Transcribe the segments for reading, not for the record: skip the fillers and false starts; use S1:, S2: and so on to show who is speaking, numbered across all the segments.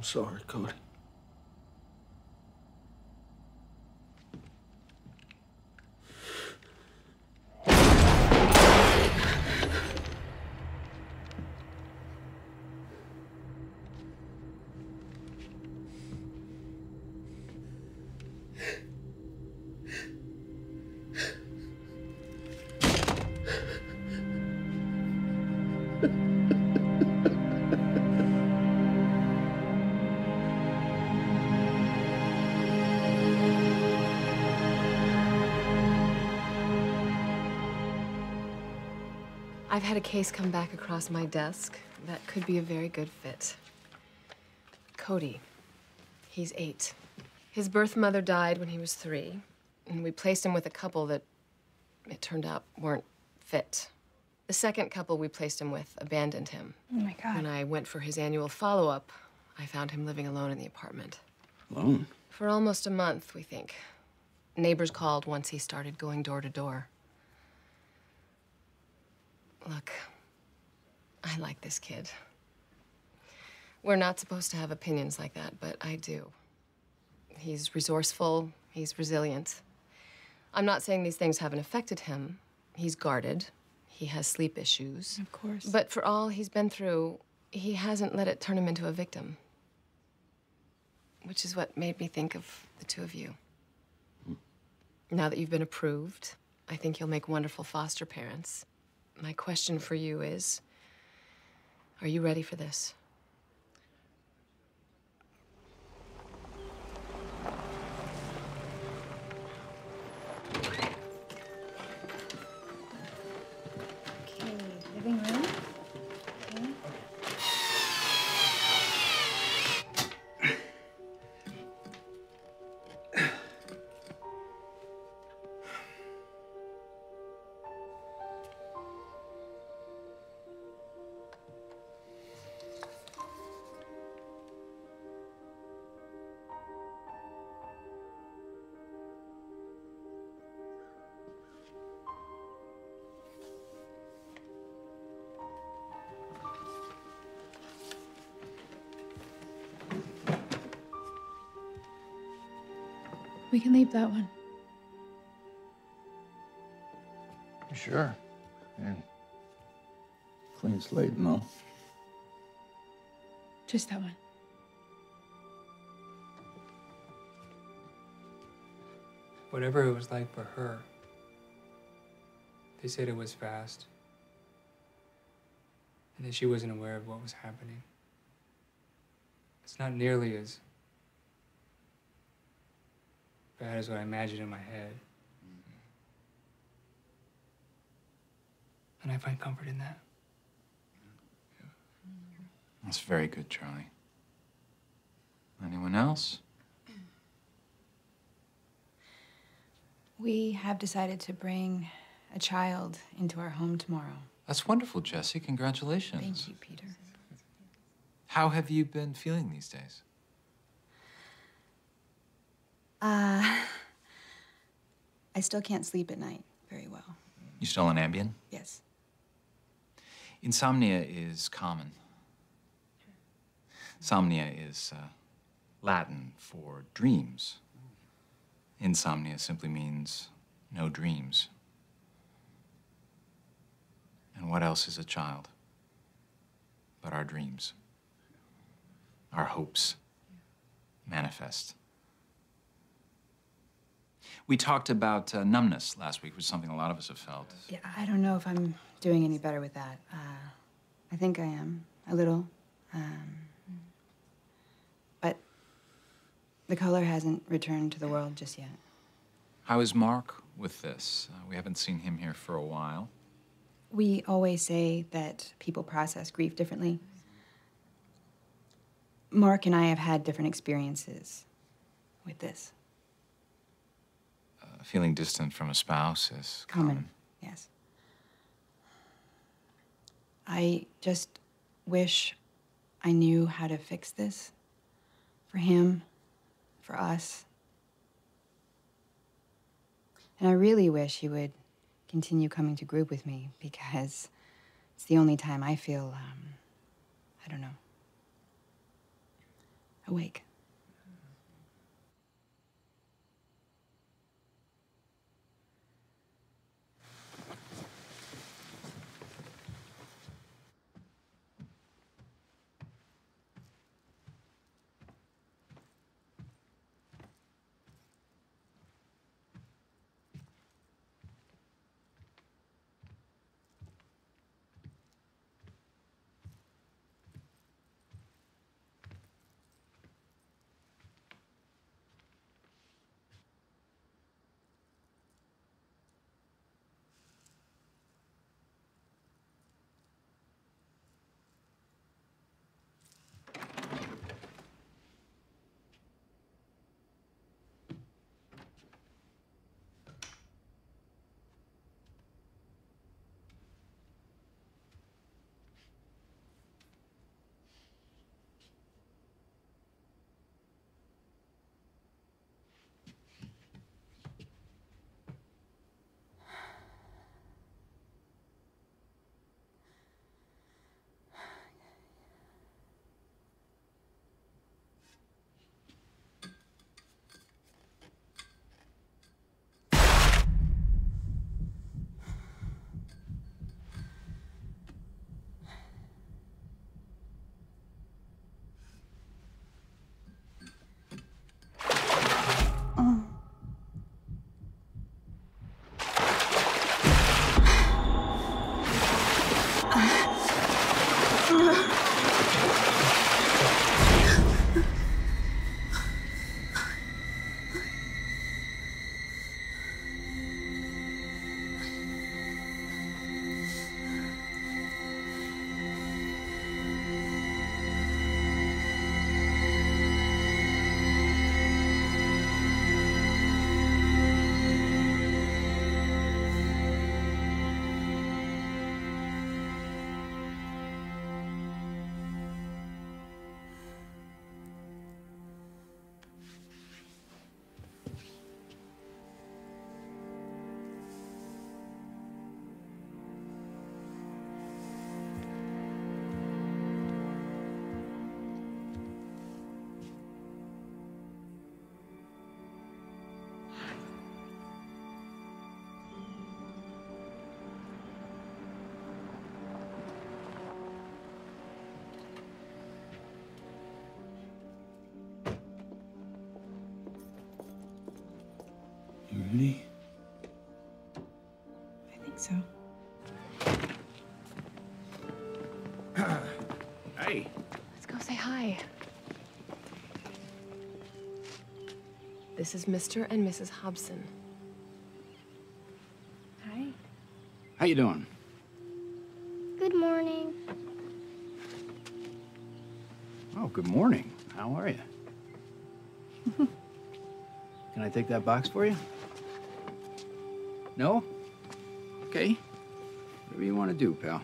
S1: I'm sorry, Cody.
S2: I've had a case come back across my desk that could be a very good fit. Cody, he's 8. His birth mother died when he was 3, and we placed him with a couple that, it turned out, weren't fit. The second couple we placed him with abandoned him.
S3: Oh, my God.
S2: When I went for his annual follow-up, I found him living alone in the apartment.
S1: Alone?
S2: For almost a month, we think. Neighbors called once he started going door to door. Look, I like this kid. We're not supposed to have opinions like that, but I do. He's resourceful, he's resilient. I'm not saying these things haven't affected him. He's guarded, he has sleep issues.
S3: Of course.
S2: But for all he's been through, he hasn't let it turn him into a victim. Which is what made me think of the two of you. Now that you've been approved, I think you'll make wonderful foster parents. My question for you is, are you ready for this?
S3: Okay, living room. Okay. We can leave that one.
S1: You sure? And clean slate and all.
S3: Just that one.
S4: Whatever it was like for her, they said it was fast. And that she wasn't aware of what was happening. It's not nearly as bad as what I imagined in my head. And I find comfort in that.
S5: That's very good, Charlie. Anyone else?
S3: We have decided to bring a child into our home tomorrow.
S5: That's wonderful, Jesse. Congratulations.
S3: Thank you, Peter.
S5: How have you been feeling these days?
S3: I still can't sleep at night very well.
S5: You still on Ambien?
S3: Yes.
S5: Insomnia is common. Somnia is Latin for dreams. Insomnia simply means no dreams. And what else is a child but our dreams? Our hopes manifest. We talked about numbness last week, which is something a lot of us have felt.
S3: Yeah, I don't know if I'm doing any better with that. I think I am, a little. But the color hasn't returned to the world just yet.
S5: How is Mark with this? We haven't seen him here for a while.
S3: We always say that people process grief differently. Mark and I have had different experiences with this.
S5: Feeling distant from a spouse is
S3: Common, yes. I just wish I knew how to fix this for him, for us. And I really wish he would continue coming to group with me because it's the only time I feel, I don't know. awake.
S1: You ready?
S3: I think so.
S1: Hey.
S2: Let's go say hi. This is Mr. and Mrs. Hobson.
S3: Hi.
S1: How you doing?
S6: Good morning.
S1: Oh, good morning. How are you? Can I take that box for you? No? Okay. Whatever you want to do, pal.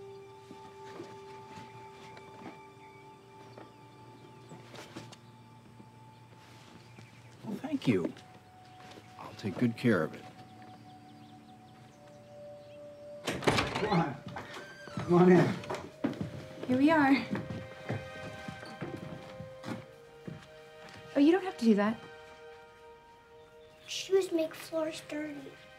S1: Well, thank you. I'll take good care of it. Come on. Come on in.
S3: Here we are. Oh, you don't have to do that.
S6: Shoes make floors dirty.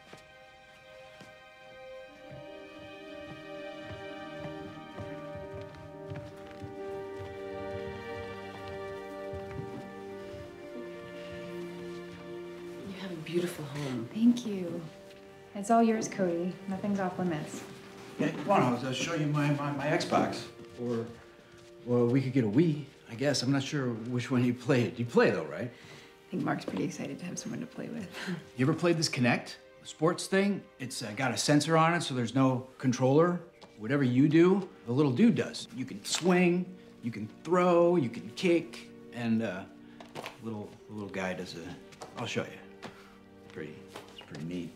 S2: You have a beautiful home.
S3: Thank you. It's all yours, Cody. Nothing's off limits.
S1: Yeah, come on, I'll show you my Xbox. Or, well, we could get a Wii, I guess. I'm not sure which one you play. You play, though, right?
S3: I think Mark's pretty excited to have someone to play with.
S1: You ever played this Kinect? Sports thing? It's got a sensor on it, so there's no controller. Whatever you do, the little dude does. You can swing, you can throw, you can kick, and the little guy does a... I'll show you. It's pretty neat.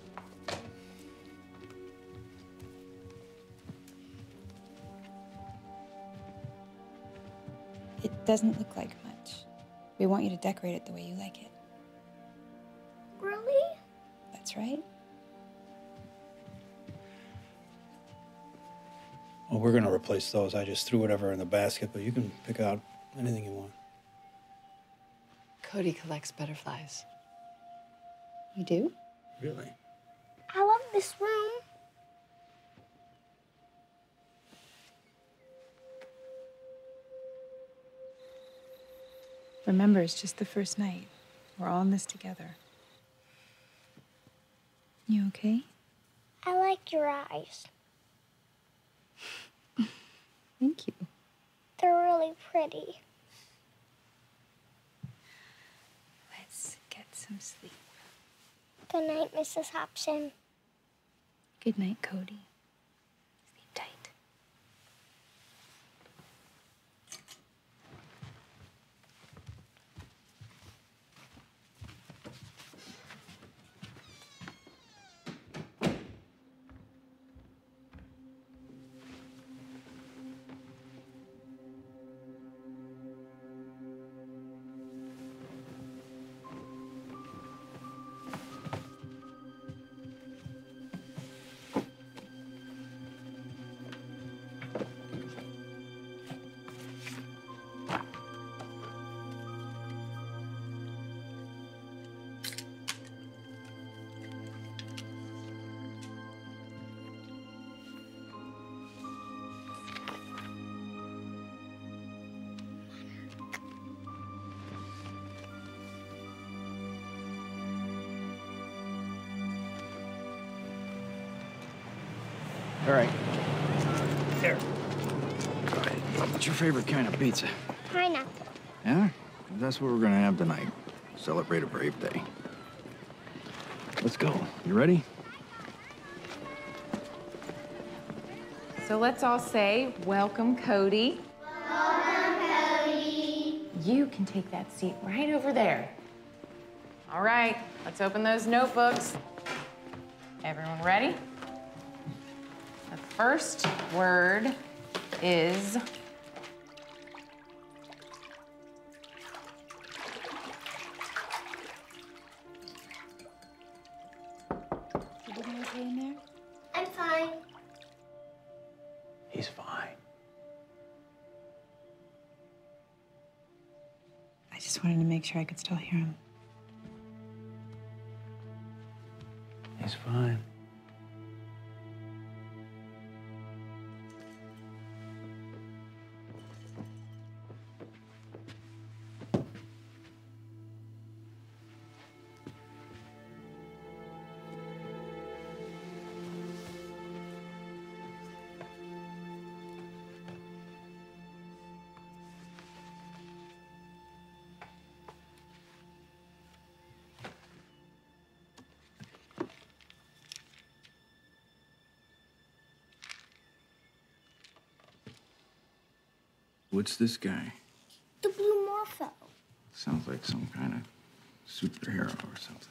S3: It doesn't look like much. We want you to decorate it the way you like it.
S6: Really?
S3: That's right.
S7: Well, we're gonna replace those. I just threw whatever in the basket, but you can pick out anything you want.
S2: Cody collects butterflies.
S3: You do?
S1: Really?
S6: I love this room.
S3: Remember, it's just the first night. We're all in this together. You okay?
S6: I like your eyes.
S3: Thank you.
S6: They're really pretty.
S3: Let's get some sleep.
S6: Good night, Mrs. Hobson.
S3: Good night, Cody. Sleep tight.
S1: All right. There. What's your favorite kind of pizza?
S6: Pineapple.
S1: Yeah? That's what we're gonna have tonight. Celebrate a brave day. Let's go. You ready?
S7: So let's all say, welcome, Cody. Welcome, Cody. You can take that seat right over there. All right, let's open those notebooks. Everyone ready? The first word is
S3: Everything okay in there?
S6: I'm fine.
S1: He's fine.
S3: I just wanted to make sure I could still hear him.
S1: He's fine. What's this guy?
S6: The blue Morpho.
S1: Sounds like some kind of superhero or something.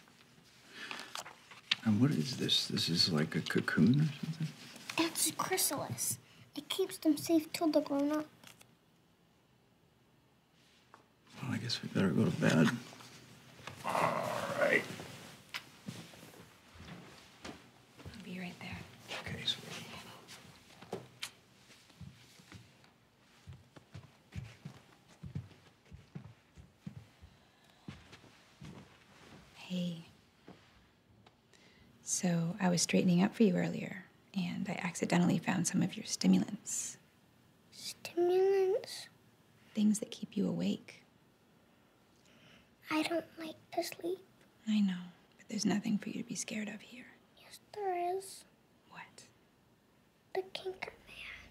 S1: And what is this? This is like a cocoon or something?
S6: It's a chrysalis. It keeps them safe till they're grown up.
S1: Well, I guess we better go to bed. All right.
S3: I'll be right there.
S1: Okay, sweetie.
S3: Hey. So I was straightening up for you earlier, and I accidentally found some of your stimulants.
S6: Stimulants?
S3: Things that keep you awake.
S6: I don't like to sleep.
S3: I know, but there's nothing for you to be scared of here.
S6: Yes, there is.
S3: What?
S6: The Kinker Man.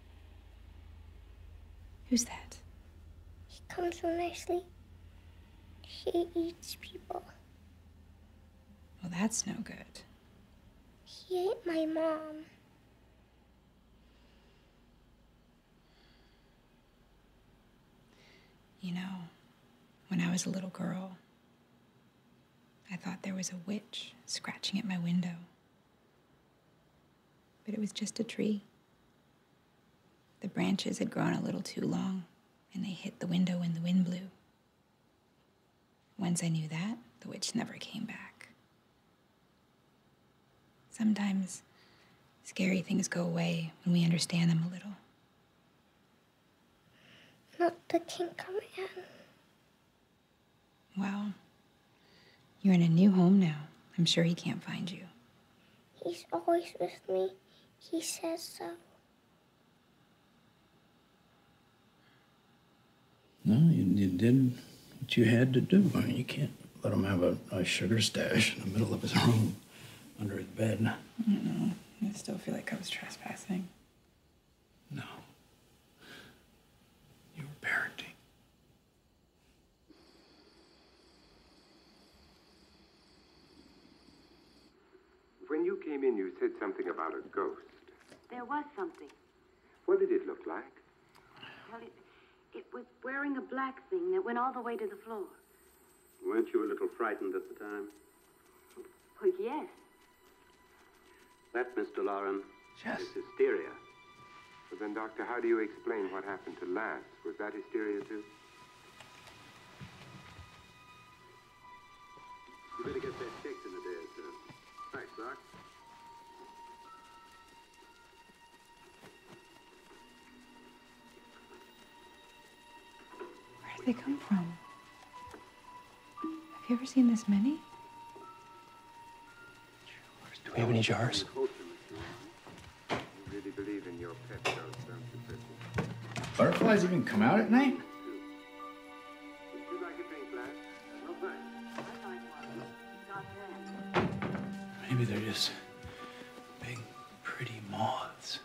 S3: Who's that?
S6: He comes when I sleep. He eats people.
S3: Well, that's no good.
S6: He ate my mom.
S3: You know, when I was a little girl, I thought there was a witch scratching at my window. But it was just a tree. The branches had grown a little too long, and they hit the window when the wind blew. Once I knew that, the witch never came back. Sometimes scary things go away when we understand them a little.
S6: Not the Kinker Man.
S3: Well, you're in a new home now. I'm sure he can't find you.
S6: He's always with me. He says so.
S1: No, you did what you had to do. I mean, you can't let him have a sugar stash in the middle of his room, under his bed.
S3: I don't know. I still feel like I was trespassing.
S1: No. You were parenting.
S8: When you came in, you said something about a ghost.
S9: There was something.
S8: What did it look like?
S9: Well, it was wearing a black thing that went all the way to the floor.
S8: Weren't you a little frightened at the time?
S9: Well, yes.
S8: That, Mr. Loren,
S1: Yes.
S8: is hysteria. But then, Doctor, how do you explain what happened to Lance? Was that hysteria, too? You better get that checked in a day or two. Thanks, Doc.
S3: Where did they come from? Have you ever seen this many?
S1: Do we have any jars?
S8: You really believe in your pet ghost, don't you, Prissy?
S1: Butterflies even come out at night?
S8: Would you like a drink, lad? No, thanks.
S1: Maybe they're just big, pretty moths.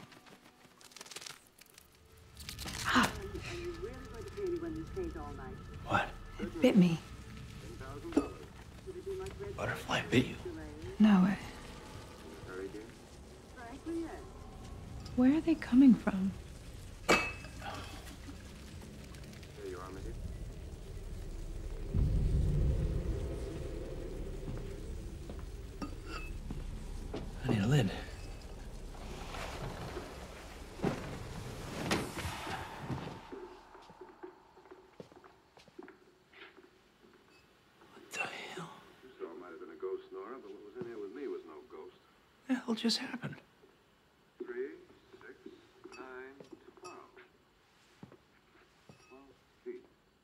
S1: What?
S3: It bit me.
S1: Butterfly bit you?
S3: No,
S8: Sorry, dear.
S3: where are they coming from?
S8: There you are, my dear.
S1: I need a lid. What the hell?
S8: You saw it might have been a ghost, Nora, but what was in here with me was no ghost.
S1: What the hell just happened?
S8: 3, 6, 9, 12. 12 feet.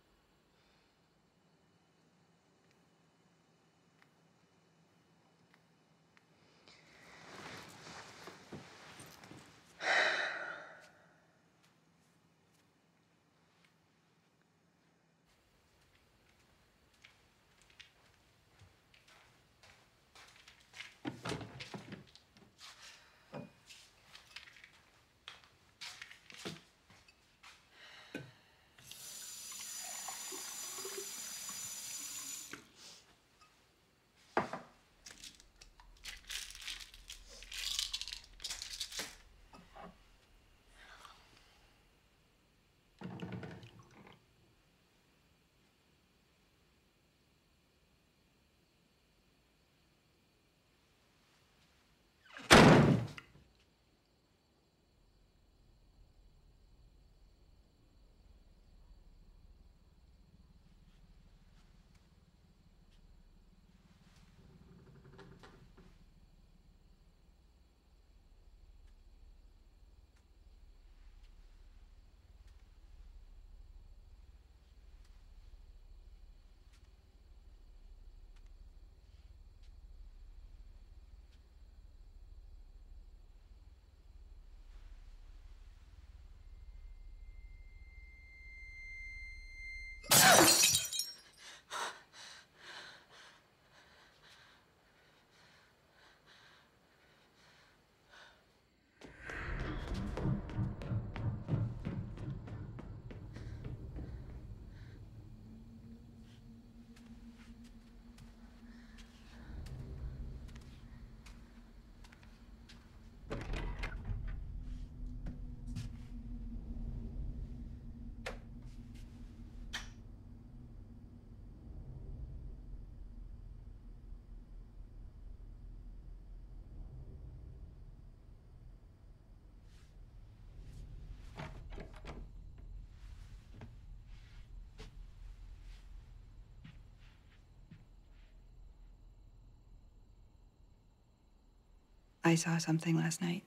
S3: I saw something last night.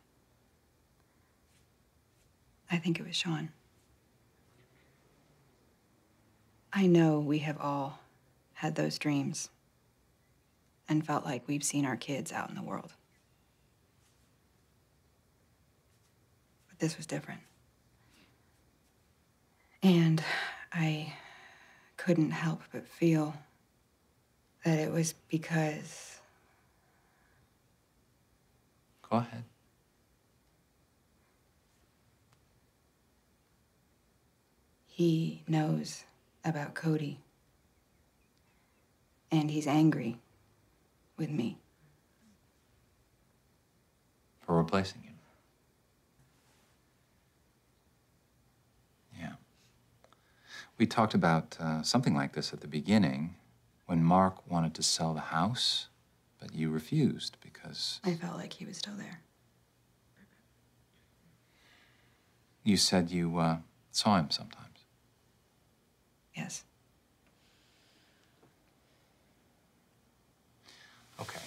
S3: I think it was Sean. I know we have all had those dreams and felt like we've seen our kids out in the world. But this was different. And I couldn't help but feel that it was because
S5: Go ahead.
S3: he knows about Cody. And he's angry with me.
S5: For replacing him. Yeah. We talked about something like this at the beginning when Mark wanted to sell the house, but you refused because...
S3: I felt like he was still there.
S5: You said you saw him sometimes.
S3: Yes.
S5: Okay.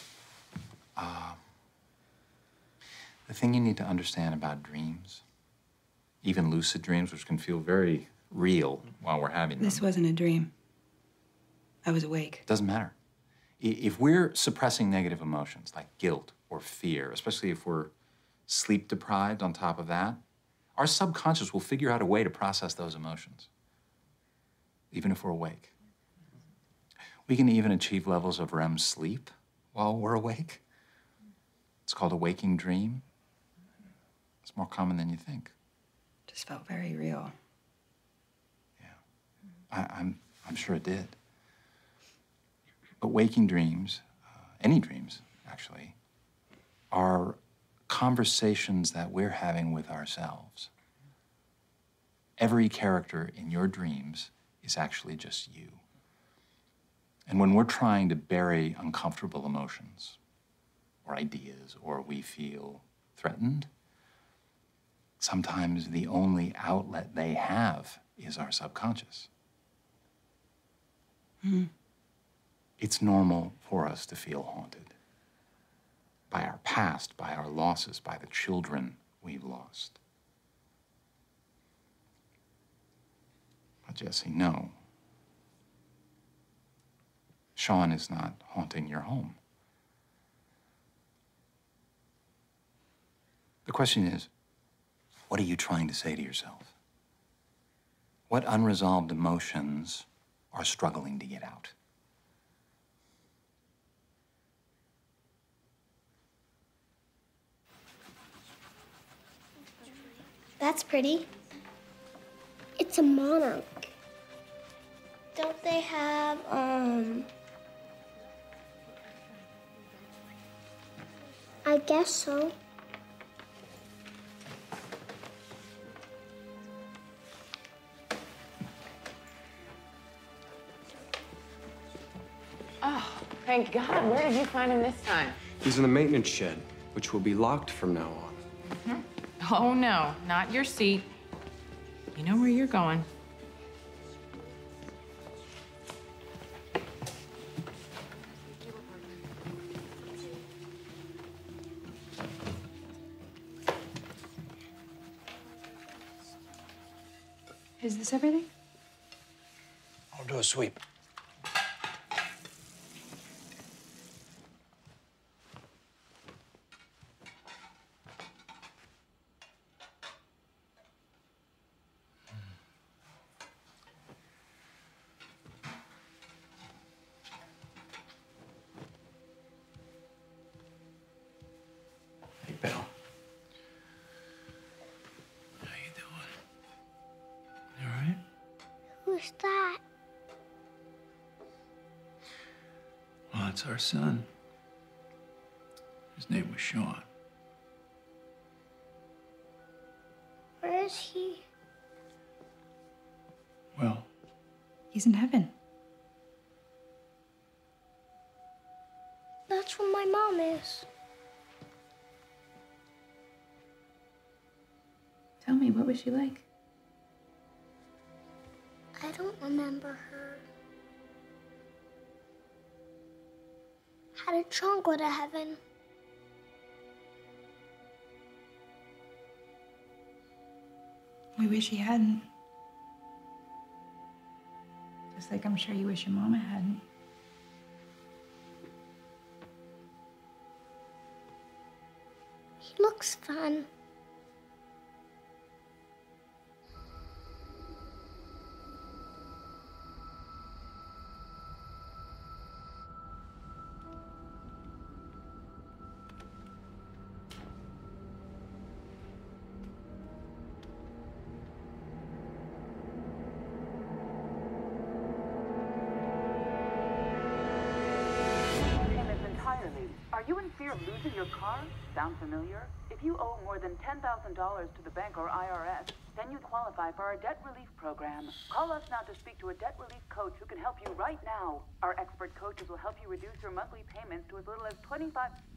S5: The thing you need to understand about dreams, even lucid dreams, which can feel very real while we're having them.
S3: This wasn't a dream. I was awake.
S5: Doesn't matter. If we're suppressing negative emotions like guilt or fear, especially if we're sleep deprived on top of that, our subconscious will figure out a way to process those emotions, even if we're awake. We can even achieve levels of REM sleep while we're awake. It's called a waking dream. It's more common than you think.
S3: Just felt very real.
S5: Yeah, I'm sure it did. But waking dreams, any dreams actually, are conversations that we're having with ourselves. Every character in your dreams is actually just you. And when we're trying to bury uncomfortable emotions or ideas, or we feel threatened, sometimes the only outlet they have is our subconscious. It's normal for us to feel haunted by our past, by our losses, by the children we've lost. But Jesse, no. Sean is not haunting your home. The question is, what are you trying to say to yourself? What unresolved emotions are struggling to get out?
S6: That's pretty. It's a monarch. Don't they have, I guess so.
S7: Oh, thank God. Where did you find him this time?
S10: He's in the maintenance shed, which will be locked from now on.
S7: Oh, no, not your seat. You know where you're going.
S3: Is this everything?
S1: I'll do a sweep. Hey, Bill. How you doing? You all right?
S6: Who's that?
S1: Well, it's our son. His name was Sean.
S6: Where is he?
S1: Well,
S3: He's in heaven.
S6: That's where my mom is.
S3: Tell me, what was she like?
S6: I don't remember her. How did Sean go to heaven?
S3: We wish he hadn't. Just like I'm sure you wish your mama hadn't.
S6: hon.
S11: Are you in fear of losing your car? Sound familiar? If you owe more than $10,000 to the bank or IRS, then you qualify for our debt relief program. Call us now to speak to a debt relief coach who can help you right now. Our expert coaches will help you reduce your monthly payments to as little as $25.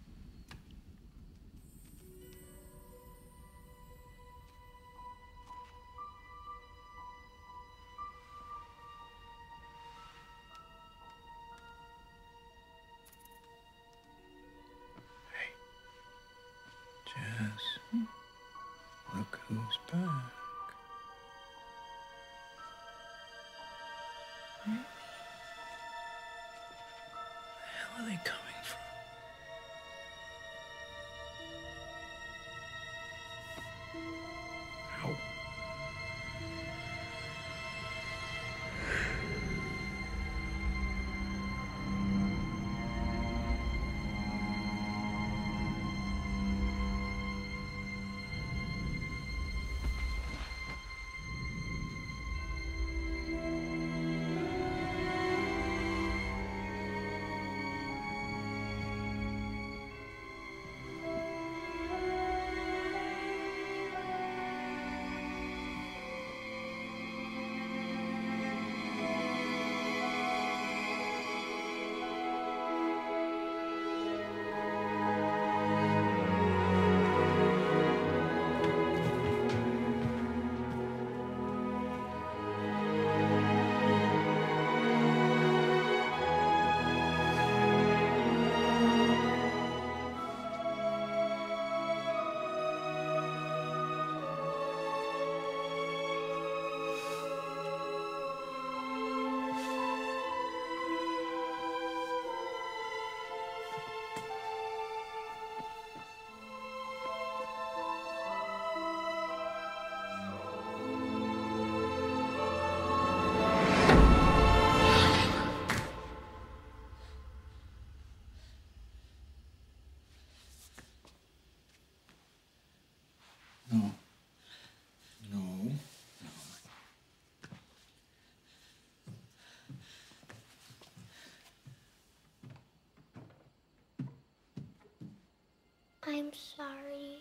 S4: Jess, look who's back. Where the hell are they coming from? Ow.
S6: I'm sorry.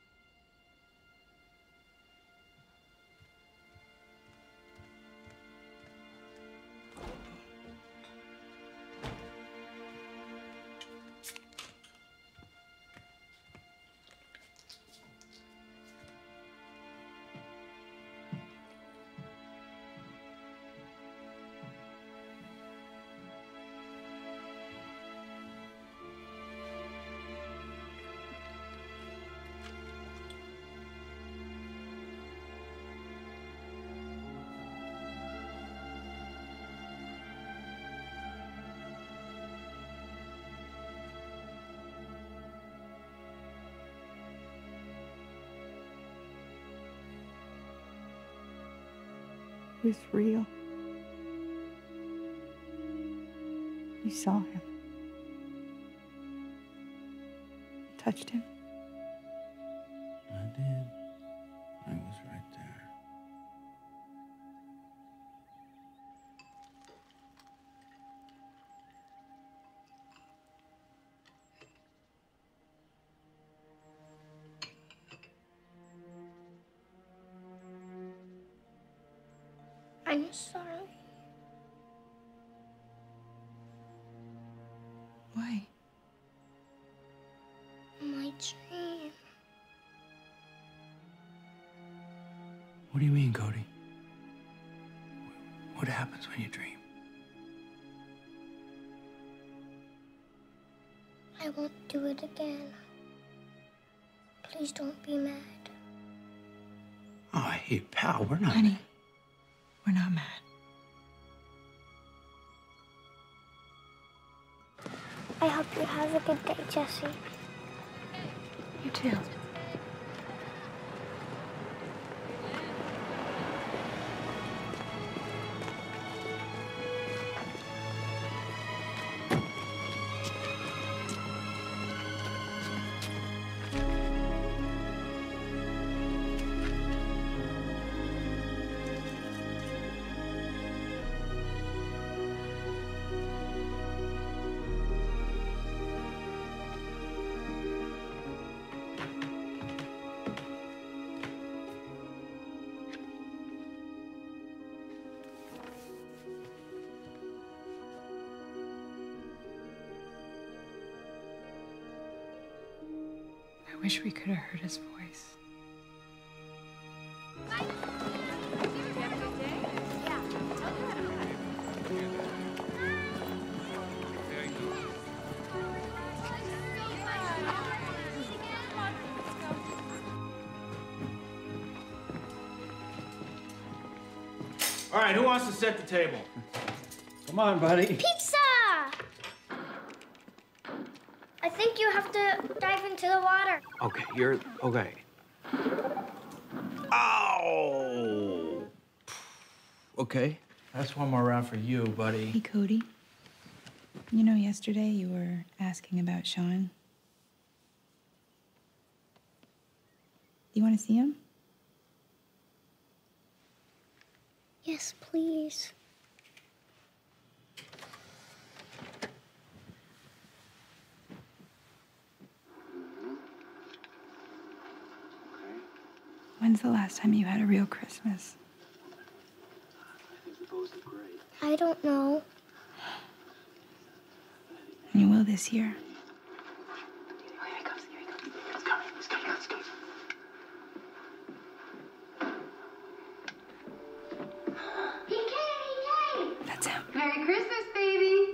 S3: It was real. You saw him. You touched him.
S4: I did. I was right there.
S6: I'm sorry.
S3: Why?
S6: My dream.
S1: What do you mean, Cody? What happens when you dream?
S6: I won't do it again. Please don't be mad.
S1: Oh, hey, pal, we're not.
S3: Honey, we're not mad.
S6: I hope you have a good day, Jesse.
S3: You too. I wish we could have heard his voice.
S1: All right, who wants to set the table? Come on, buddy.
S6: Pizza! I think you have to dive into the water.
S10: Okay, you're okay.
S1: Ow! Okay, that's one more round for you, buddy.
S3: Hey, Cody. You know, yesterday you were asking about Sean. Do you want to see him?
S6: Yes, please.
S3: When's the last time you had a real Christmas?
S6: I don't know.
S3: And you will this year. That's him.
S9: Merry Christmas, baby.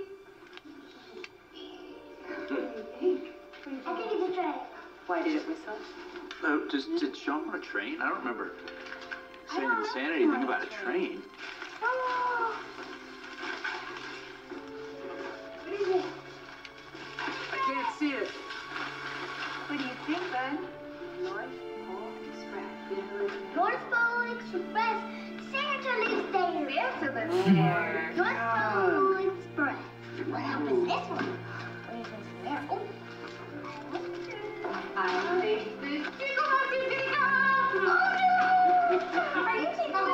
S6: I'll give you the tray.
S11: Why did it whistle?
S12: Did Sean want a train? I don't remember saying anything about a train.
S6: Oh. What is it?
S11: I can't see it. What do you think, bud? North Pole Express.
S6: North Pole Express. Santa lives there.
S11: Santa lives there.
S6: North Pole Express. What else is this one? What do you think's there? Oh.
S11: I think this.
S6: Tickle Happy Tickle! Oh no! Are you tickling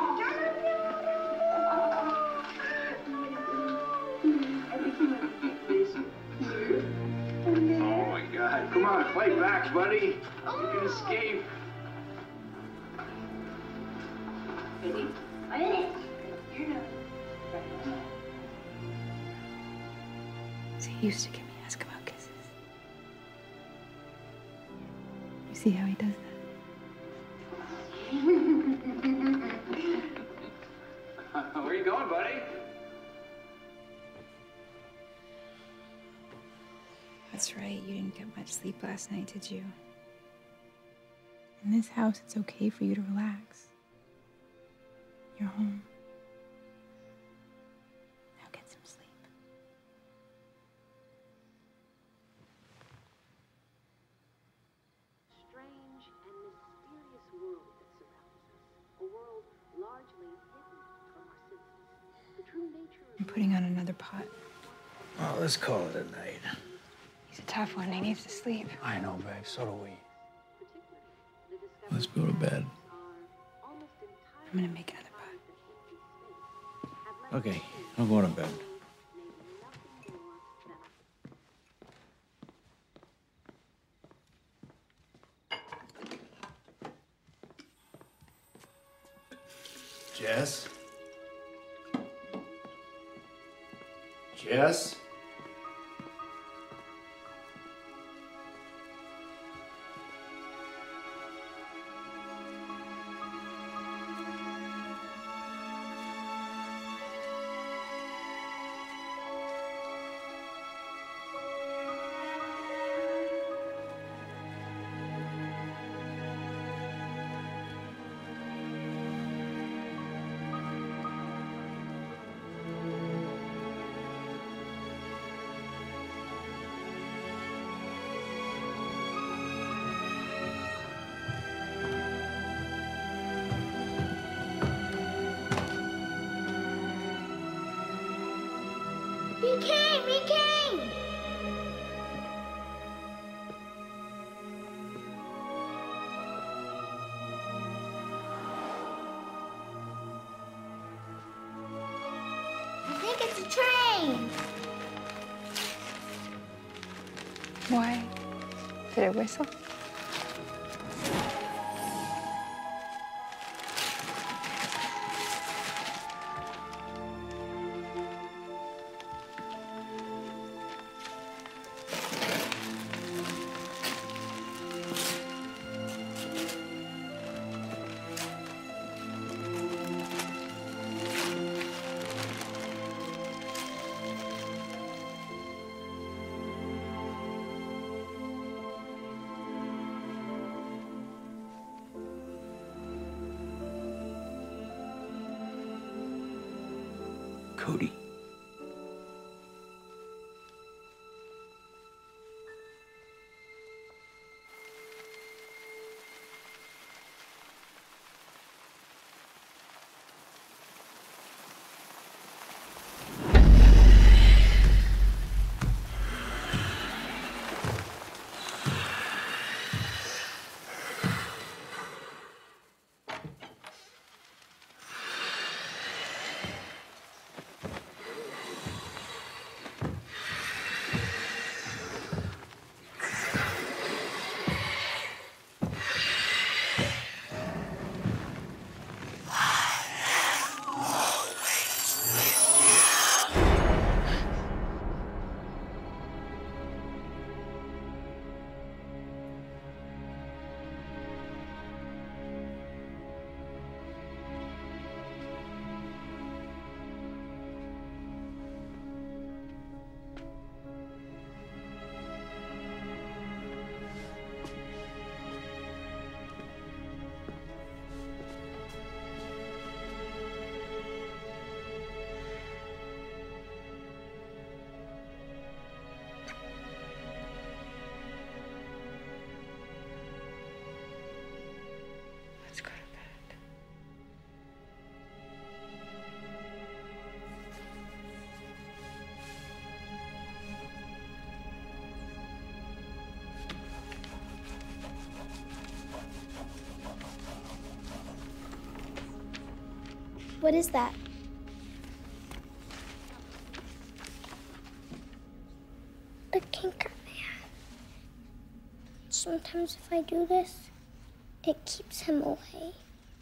S12: Oh my God! Come on, fight back, buddy. You can escape.
S11: Ready?
S6: What is it?
S11: Your nose.
S3: So he used to give me Eskimo kisses. You see how he does that?
S12: Where are you going, buddy?
S3: That's right, you didn't get much sleep last night, did you? In this house, it's okay for you to relax. You're home. Now get some sleep.
S9: Strange and mysterious world that surrounds us. A world largely hidden from our senses. The true nature of
S3: I'm putting on another pot.
S1: Well, let's call it a night.
S3: He's a tough one. He needs to sleep.
S1: I know, babe. So do we. Let's go to bed.
S3: I'm gonna make another pot.
S1: Okay, I'm going to bed. Jess? Jess?
S6: He came! He came! I think it's a train.
S3: Why? Did it whistle?
S1: Cody.
S3: Let's go to bed.
S6: What is that? A kink on my hand. Sometimes if I do this, it keeps him away.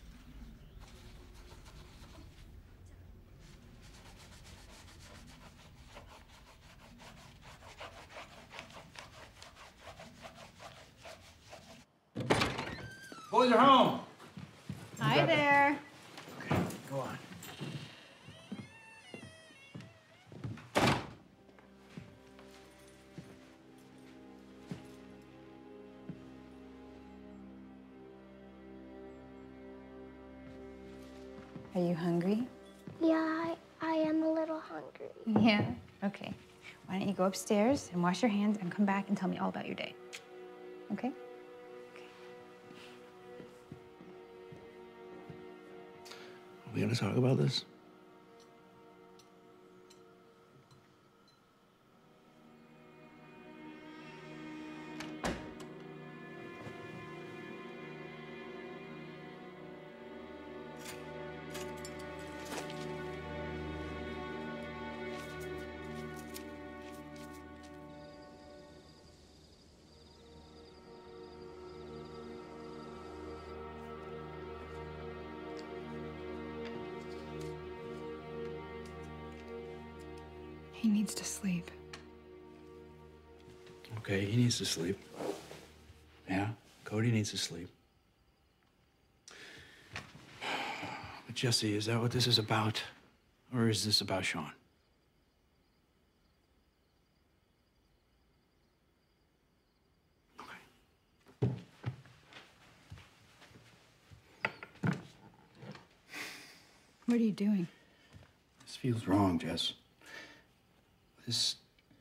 S1: Boys are home.
S3: Hi there.
S1: Okay, go on.
S3: Are you hungry?
S6: Yeah, I am a little hungry.
S3: Yeah. Okay. Why don't you go upstairs and wash your hands and come back and tell me all about your day? Okay?
S1: Are we gonna talk about this?
S3: He needs to sleep.
S1: Okay, he needs to sleep. Yeah, Cody needs to sleep. But Jesse, is that what this is about? Or is this about Sean?
S3: What are you doing?
S1: This feels wrong, Jess. This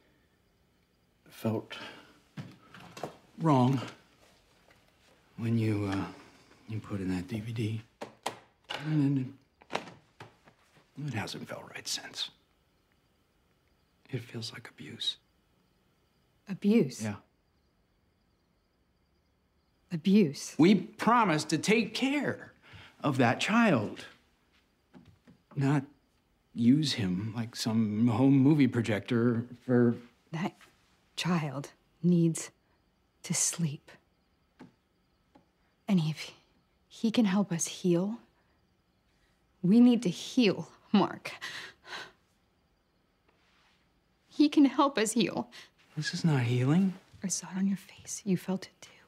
S1: felt wrong when you put in that DVD. And it hasn't felt right since. It feels like abuse.
S3: Abuse?
S1: Yeah.
S3: Abuse?
S1: We promised to take care of that child, not use him like some home movie projector for...
S3: That child needs to sleep. And if he can help us heal, we need to heal, Mark. He can help us heal.
S1: This is not healing.
S3: I saw it on your face. You felt it too.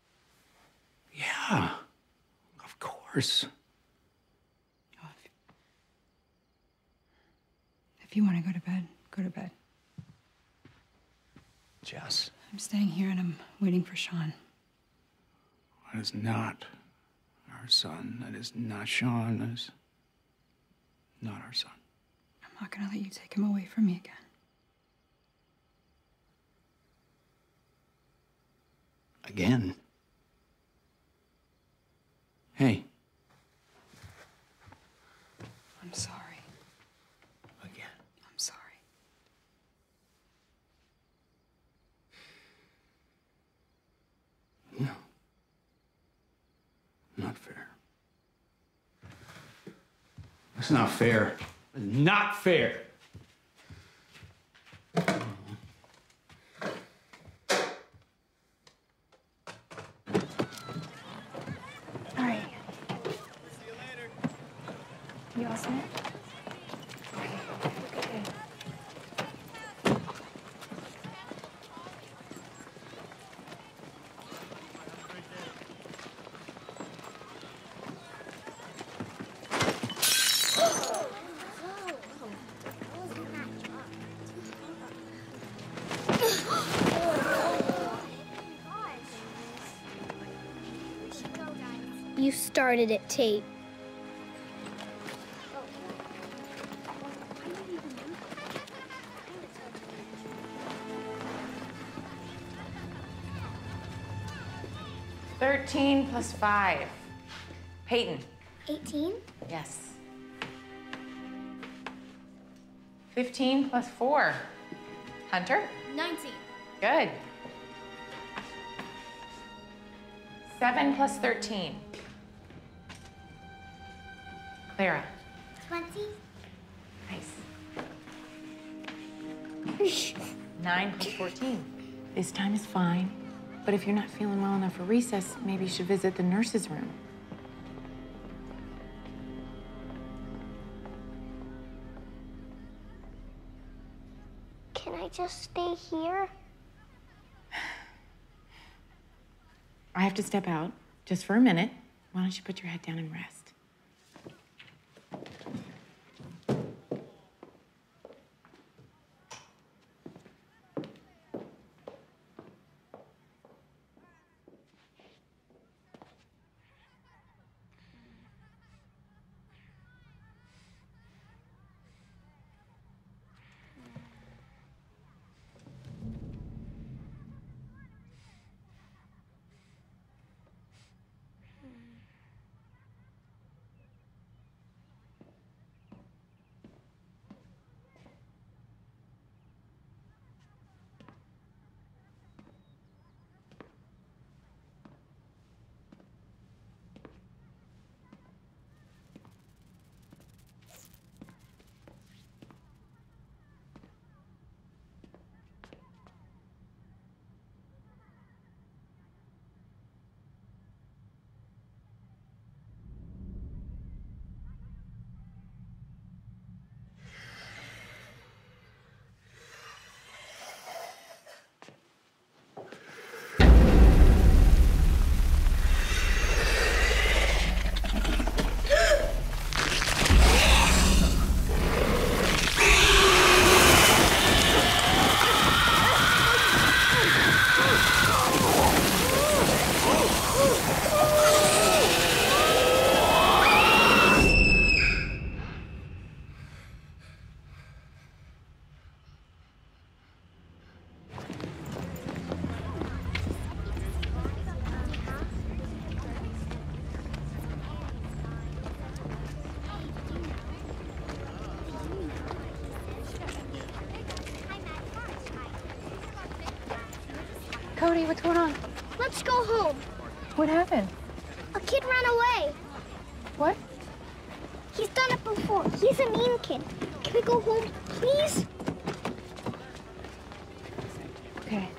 S1: Yeah, of course.
S3: If you want to go to bed, go to bed.
S1: Jess.
S3: I'm staying here and I'm waiting for Sean.
S1: That is not our son. That is not Sean. That is not our son.
S3: I'm not gonna let you take him away from me again.
S1: Again? Hey.
S3: I'm sorry.
S1: Again.
S3: I'm sorry.
S1: No. Not fair. That's not fair. That's not fair.
S3: All right. You all set? Okay.
S6: You started it, Tate.
S7: $13 plus 5. Peyton.
S6: 18?
S7: Yes. 15 plus 4. Hunter.
S6: 19.
S7: Good. 7 plus 13. Clara.
S6: 20.
S7: Nice. 9 plus 14. This time is fine, but if you're not feeling well enough for recess, maybe you should visit the nurse's room.
S6: Can I just stay here?
S7: I have to step out just for a minute. Why don't you put your head down and rest?
S3: Cody, what's going on?
S6: Let's go home.
S3: What happened?
S6: A kid ran away.
S3: What?
S6: He's done it before. He's a mean kid. Can we go home, please?
S3: Okay.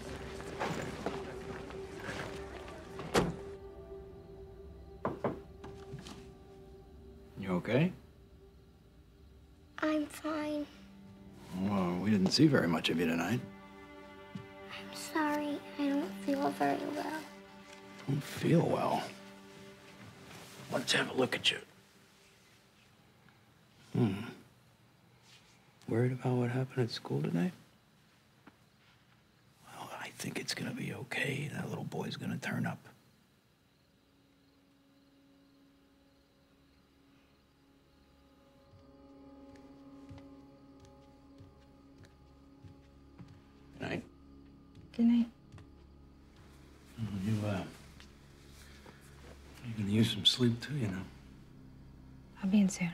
S1: You okay?
S6: I'm fine.
S1: Well, we didn't see very much of you tonight.
S6: I'm sorry. I don't feel very well.
S1: Don't feel well. Let's have a look at you. Worried about what happened at school tonight? Well, I think it's gonna be okay. That little boy's gonna turn up.
S3: tonight?
S13: You're gonna use some sleep too, you know.
S3: I'll be in soon.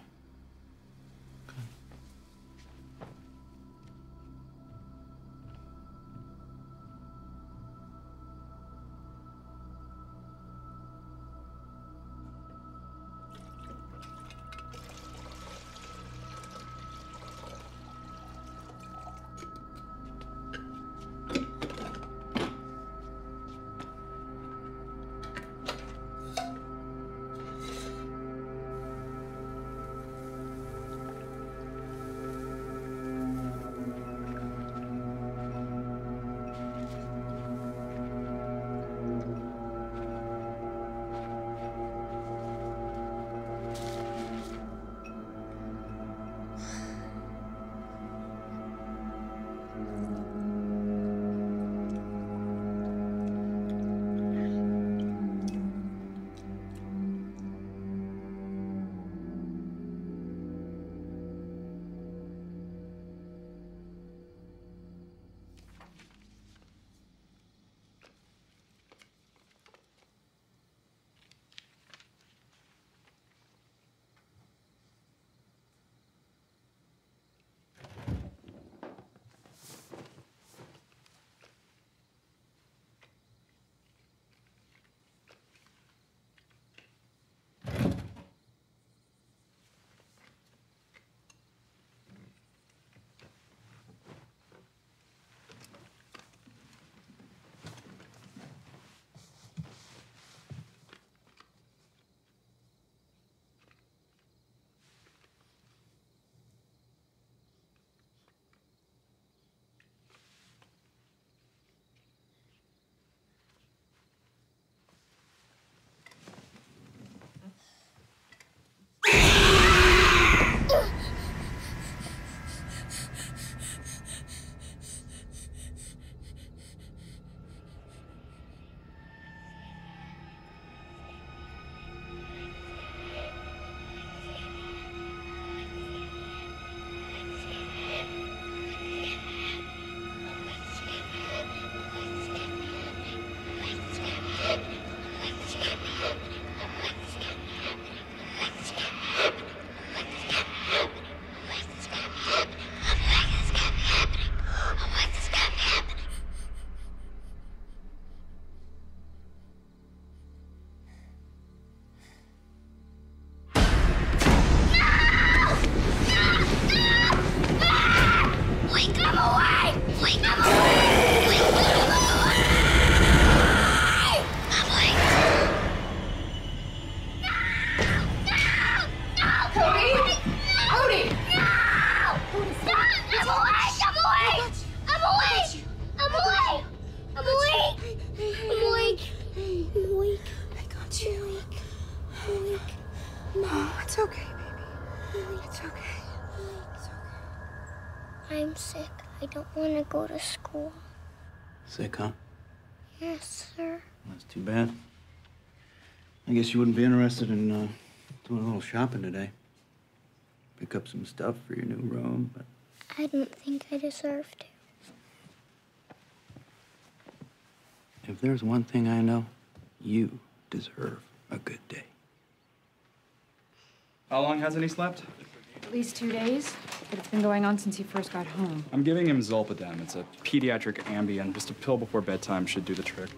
S3: It's okay, baby. It's okay. It's okay.
S6: I'm sick. I don't want to go to school.
S13: Sick, huh?
S6: Yes, sir.
S13: That's too bad. I guess you wouldn't be interested in doing a little shopping today. Pick up some stuff for your new room, but...
S6: I don't think I deserve to.
S13: If there's one thing I know, you deserve a good day.
S14: How long hasn't he slept?
S15: At least 2 days, but it's been going on since he first got home.
S14: I'm giving him Zolpidem. It's a pediatric Ambien. Just a pill before bedtime should do the trick.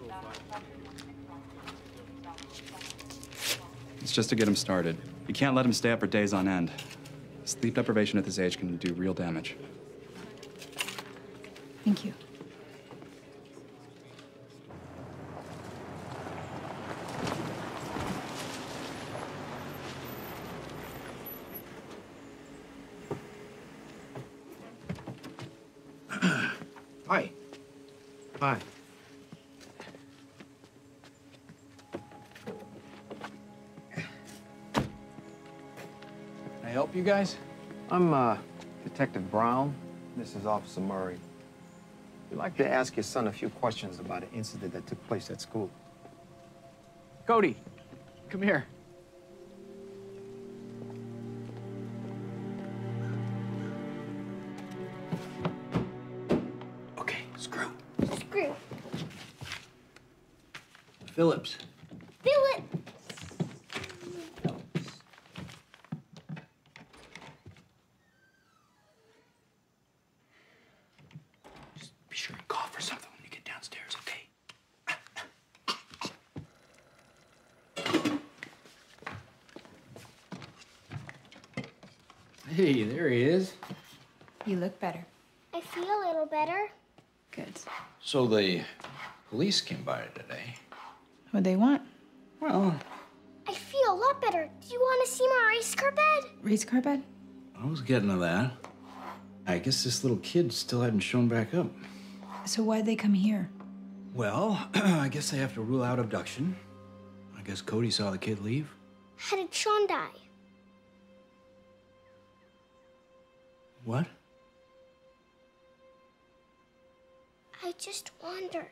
S14: It's just to get him started. You can't let him stay up for days on end. Sleep deprivation at this age can do real damage.
S15: Thank you.
S1: Hi. Hi. Can I help you guys?
S10: I'm Detective Brown. This is Officer Murray. We'd like to ask your son a few questions about an incident that took place at school.
S1: Cody, come here.
S6: Screw.
S13: Phillips.
S6: Philip!
S1: Be sure and cough or something when you get downstairs, okay? Hey, there he is.
S3: You look better.
S6: I feel a little better.
S3: Good.
S13: So the police came by today.
S3: What'd they want?
S13: Well,
S6: I feel a lot better. Do you want to see my race car bed?
S3: Race car bed?
S13: I was getting to that. I guess this little kid still hadn't shown back up.
S3: So why'd they come here?
S1: Well, I guess they have to rule out abduction. I guess Cody saw the kid leave.
S6: How did Sean die?
S1: What?
S6: I just wondered.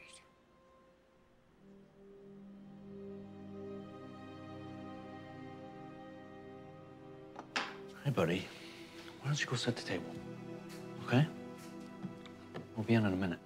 S13: Hey, buddy. Why don't you go set the table? Okay? We'll be in a minute.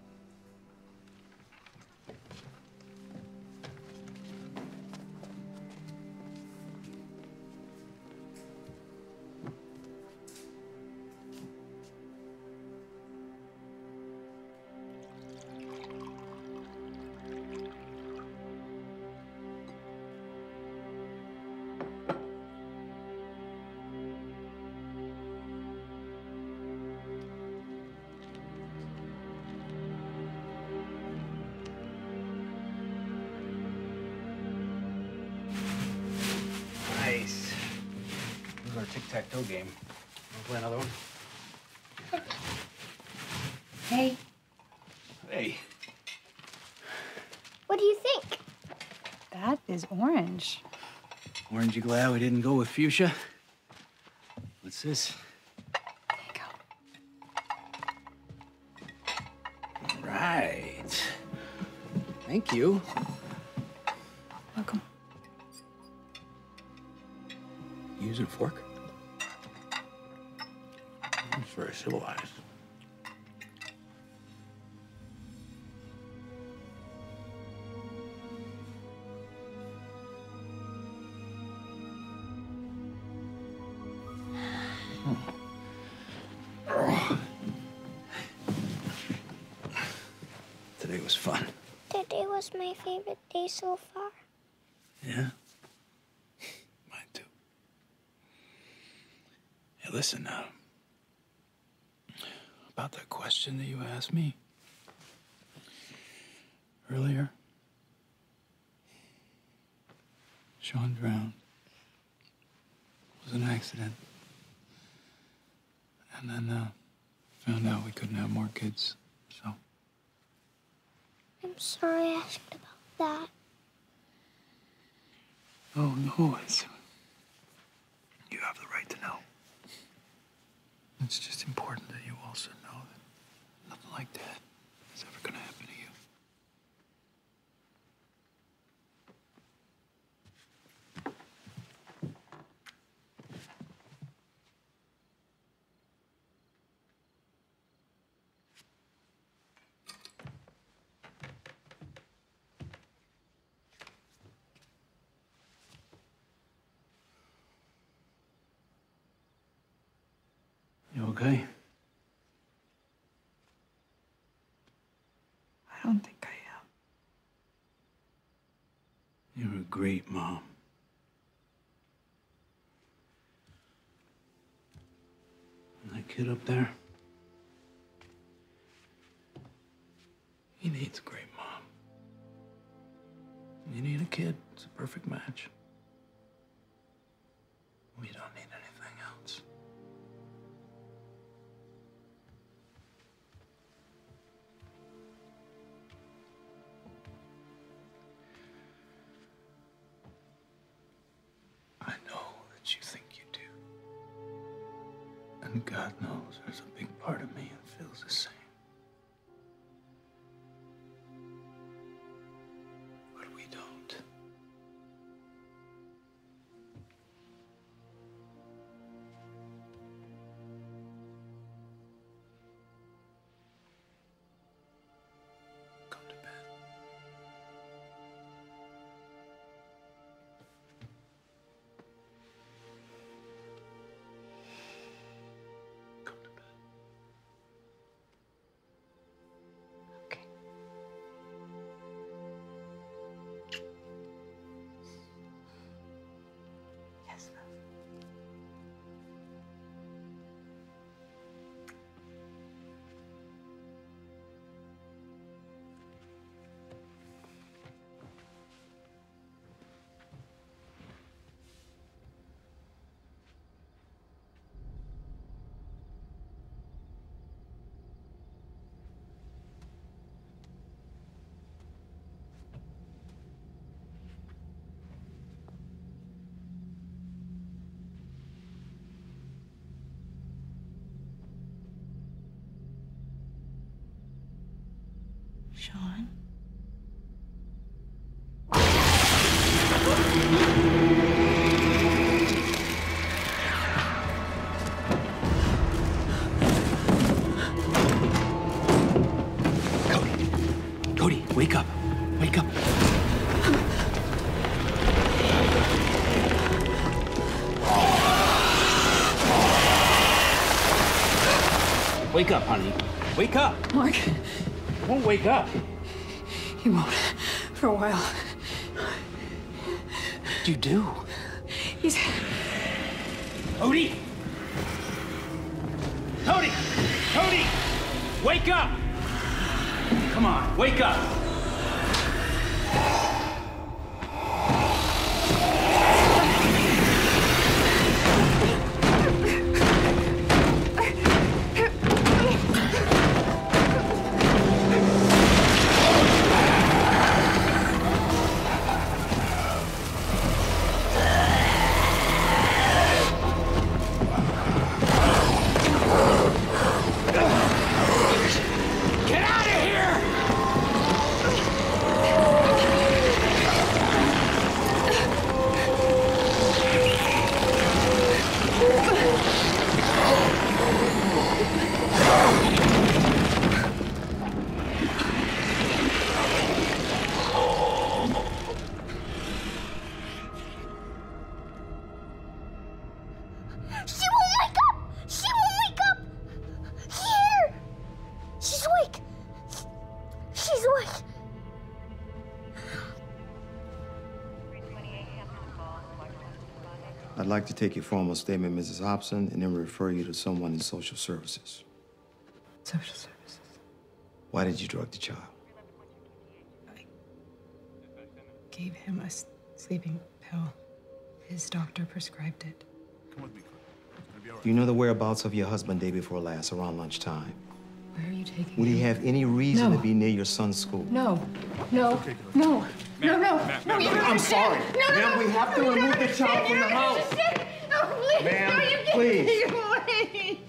S1: Nice. This is our tic-tac-toe game. Wanna play another one?
S3: Hey.
S1: Hey.
S6: What do you think?
S3: That is orange.
S1: Aren't you glad we didn't go with fuchsia? What's this? All right. Thank you.
S3: Welcome.
S1: Using a fork? It's very civilized. Today was fun.
S6: Today was my favorite day so far.
S1: Yeah? Mine too. Hey, listen, about that question that you asked me earlier. Sean drowned. It was an accident. And then, found out we couldn't have more kids, so.
S6: I'm sorry I asked about that.
S1: Oh, no, you have the right to know. It's just important that you also know that nothing like that is ever gonna happen to you. You okay?
S3: I don't think I am.
S1: You're a great mom. And that kid up there, he needs a great mom. You need a kid, it's a perfect match. We don't need anything else. I know that you think you do. And God knows there's a big part of me that feels the same. But we don't. Come to bed.
S3: Sean?
S1: Cody, wake up. Wake up. Wake up, honey. Wake up.
S15: Mark.
S1: He won't wake up.
S15: He won't. For a while.
S1: What'd you do?
S15: He's...
S1: Cody! Cody! Cody! Wake up! Come on, wake up! Get out of here!
S6: She won't wake up! She won't wake up! Here! She's awake! She's awake!
S10: I'd like to take your formal statement, Mrs. Hobson, and then refer you to someone in social services.
S3: Social services.
S10: Why did you drug the child?
S3: Gave him a sleeping pill. His doctor prescribed it.
S10: Do you know the whereabouts of your husband day before last, around lunchtime?
S3: Where are you taking
S10: Would he
S3: him?
S10: have any reason
S3: No.
S10: to be near your son's school?
S3: No. No. No. No, no. No, you don't
S10: I'm sorry.
S3: understand. No,
S10: Ma'am, we have to
S3: no, you
S10: remove
S3: don't
S10: the child from the
S3: understand.
S10: house.
S3: You don't understand. No, please.
S10: Ma'am,
S3: No, you can't
S10: please.
S3: take him away.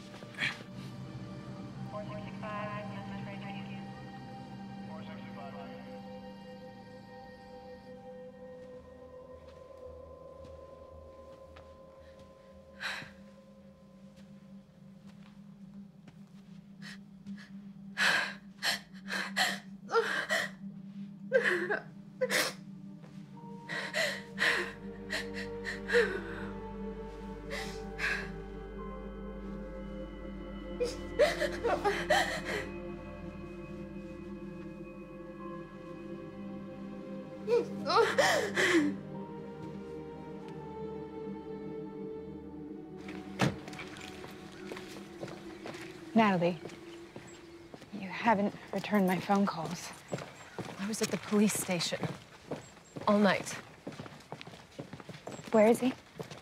S15: Natalie, you haven't returned my phone calls.
S2: I was at the police station all night.
S15: Where is he?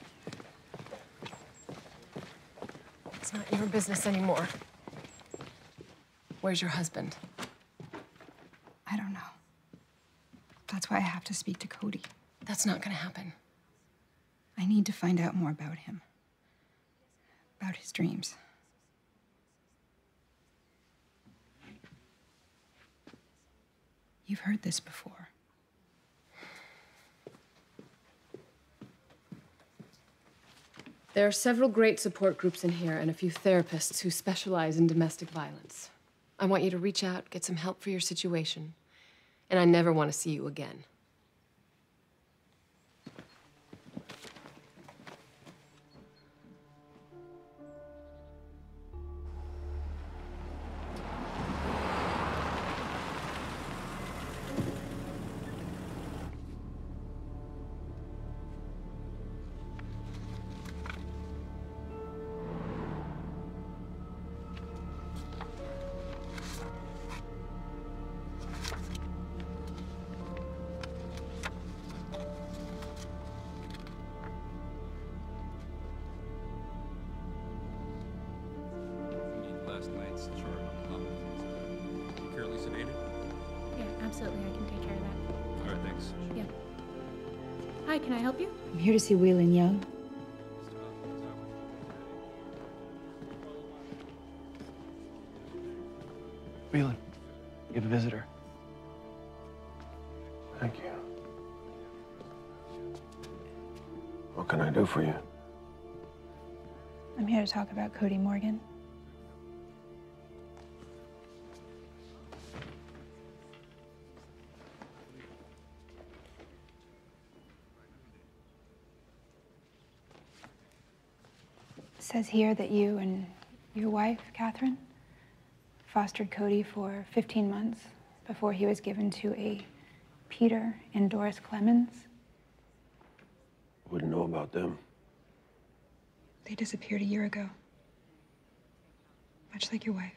S2: It's not your business anymore. Where's your husband?
S3: I don't know. That's why I have to speak to Cody.
S2: That's not gonna happen.
S3: I need to find out more about him. About his dreams. You've heard this before.
S2: There are several great support groups in here and a few therapists who specialize in domestic violence. I want you to reach out, get some help for your situation, and I never want to see you again.
S16: Last night's chart currently sedated?
S17: Yeah, absolutely. I can take care of that.
S16: All right, thanks.
S17: Yeah. Hi, can I help you?
S3: I'm here to see Waylon Young.
S13: Waylon, you have a visitor.
S18: Thank you. What can I do for you?
S3: I'm here to talk about Cody Morgan. It says here that you and your wife, Catherine, fostered Cody for 15 months before he was given to a Peter and Doris Clemens.
S18: Wouldn't know about them.
S3: They disappeared a year ago. Much like your wife.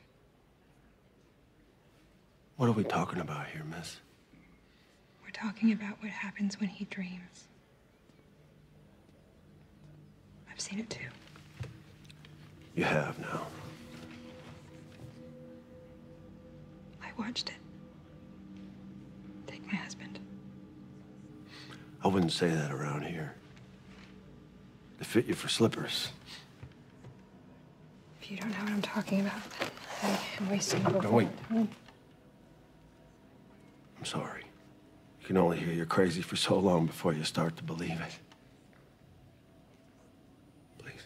S18: What are we talking about here, miss?
S3: We're talking about what happens when he dreams. I've seen it too.
S18: You have now.
S3: I watched it. Take my husband.
S18: I wouldn't say that around here. They fit you for slippers.
S3: If you don't know what I'm talking about, then I'm wasting your
S18: No, wait.
S3: time.
S18: I'm sorry. You can only hear you're crazy for so long before you start to believe it. Please.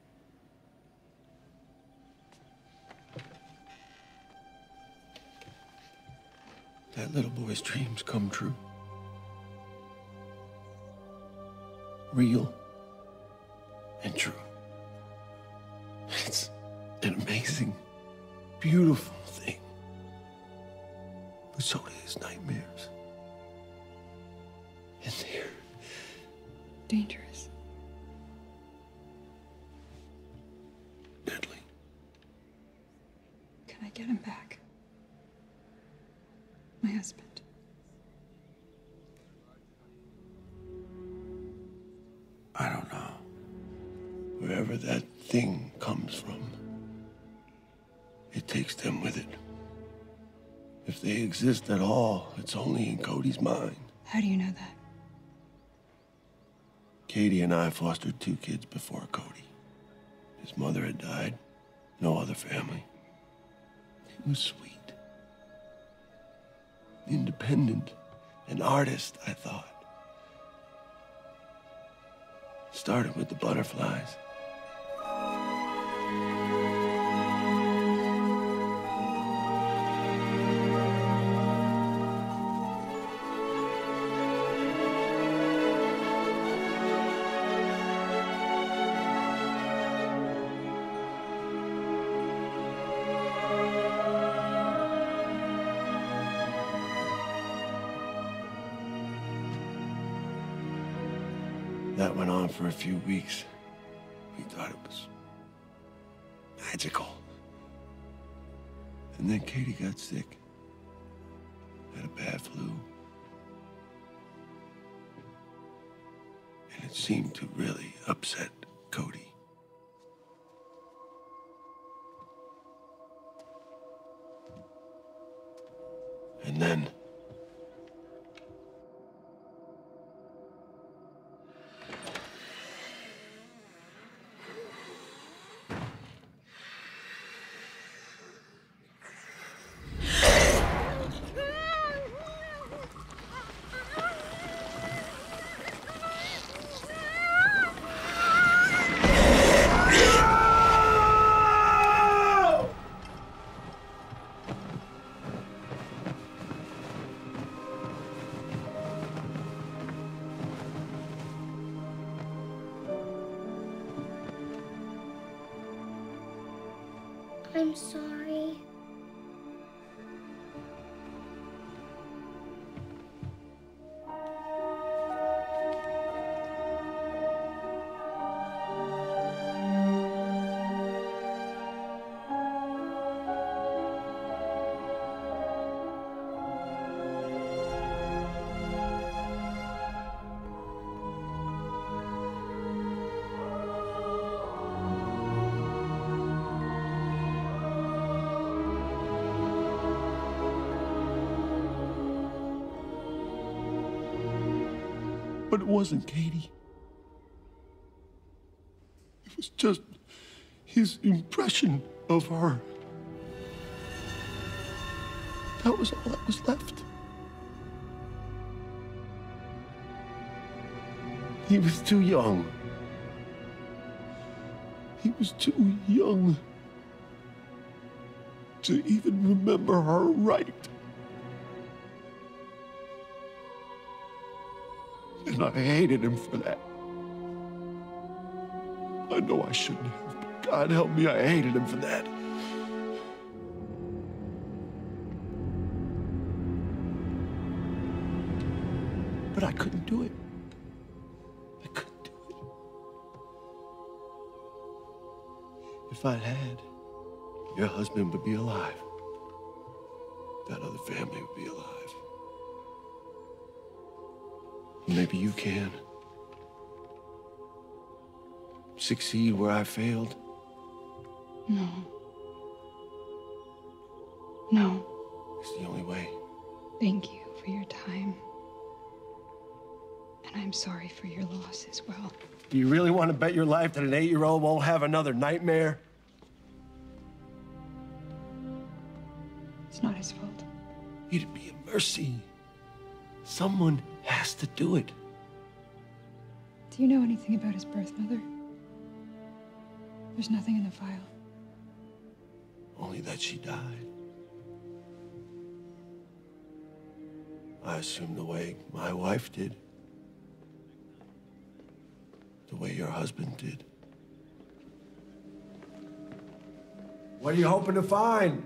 S18: That little boy's dreams come true. Real and true. It's an amazing, beautiful thing. But so do his nightmares. And they're
S3: dangerous.
S18: Deadly.
S3: Can I get him back? My husband.
S18: I don't know. Wherever that thing comes from, it takes them with it. If they exist at all, it's only in Cody's mind.
S3: How do you know that?
S18: Katie and I fostered 2 kids before Cody. His mother had died. No other family. He was sweet. Independent. An artist, I thought. Started with the butterflies. That went on for a few weeks. We thought it was magical. And then Katie got sick. Had a bad flu. And it seemed to really upset Cody. And then
S6: I'm sorry. But it wasn't Katie. It was just his impression of her. That was all that was left.
S18: He was too young. He was too young to even remember her right. And I hated him for that. I know I shouldn't have, but God help me, I hated him for that. But I couldn't do it. I couldn't do it. If I had, your husband would be alive. That other family would be alive. Maybe you can succeed where I failed.
S3: No. No.
S18: It's the only way.
S3: Thank you for your time. And I'm sorry for your loss as well.
S18: Do you really want to bet your life that an 8-year-old won't have another nightmare?
S3: It's not his fault.
S18: It'd be a mercy. Someone has to do it.
S3: Do you know anything about his birth mother? There's nothing in the file.
S18: Only that she died. I assume the way my wife did. The way your husband did. What are you hoping to find?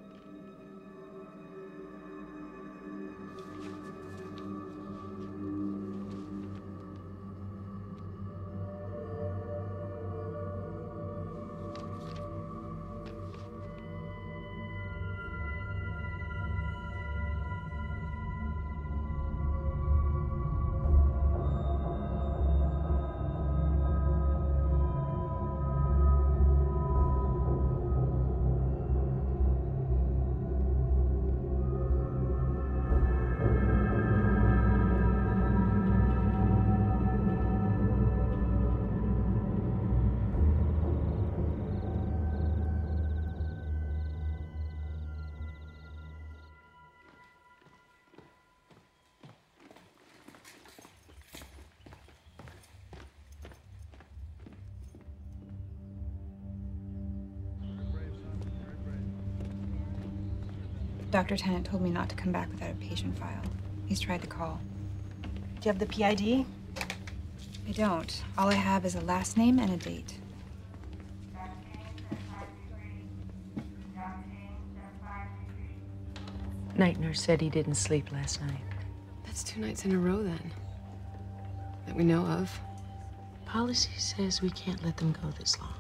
S3: Dr. Tennant told me not to come back without a patient file. He's tried to call.
S19: Do you have the PID?
S3: I don't. All I have is a last name and a date.
S7: Night nurse said he didn't sleep last night.
S2: That's 2 nights in a row, then. That we know of.
S7: Policy says we can't let them go this long.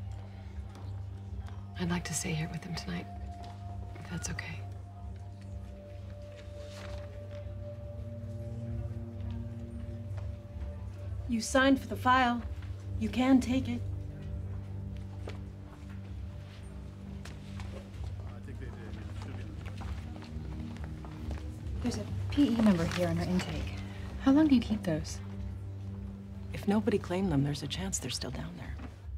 S2: I'd like to stay here with him tonight, if that's okay.
S19: You signed for the file. You can take it.
S3: There's a PE number here on her intake. How long do you keep those?
S19: If nobody claimed them, there's a chance they're still down there.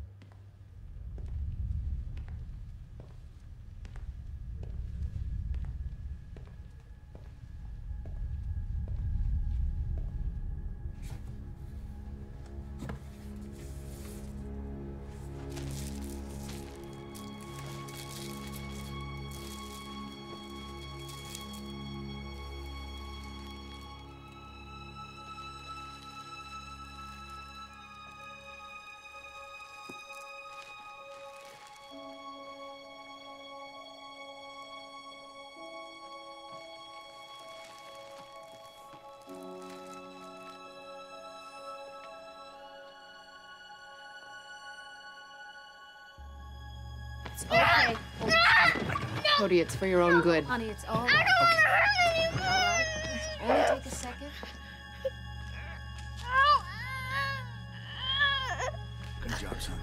S2: It's okay. Cody, it's for your own good.
S15: Honey, it's all
S6: I don't want to hurt anyone.
S15: all right. Only take a second.
S1: Good job, son.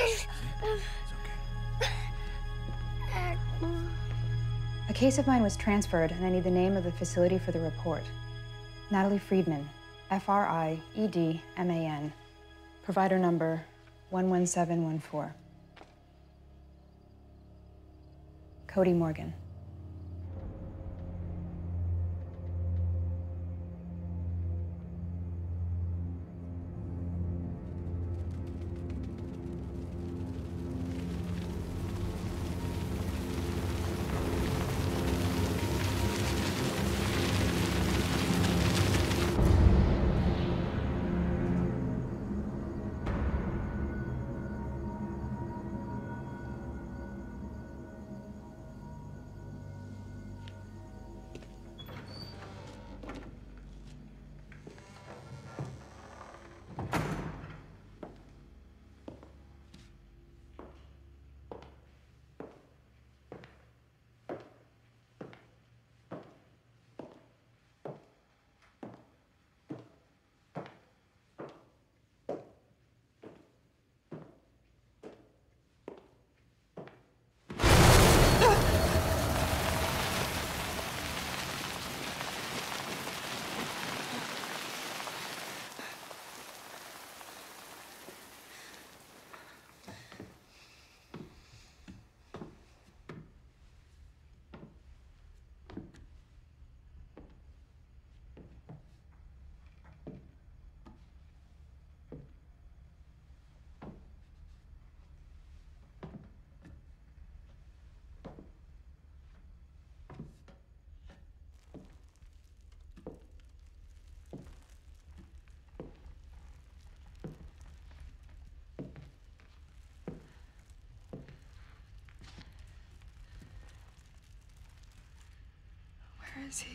S3: A case of mine was transferred, and I need the name of the facility for the report. Natalie Friedman, F-R-I-E-D-M-A-N. Provider number 11714. Cody Morgan.
S20: is he?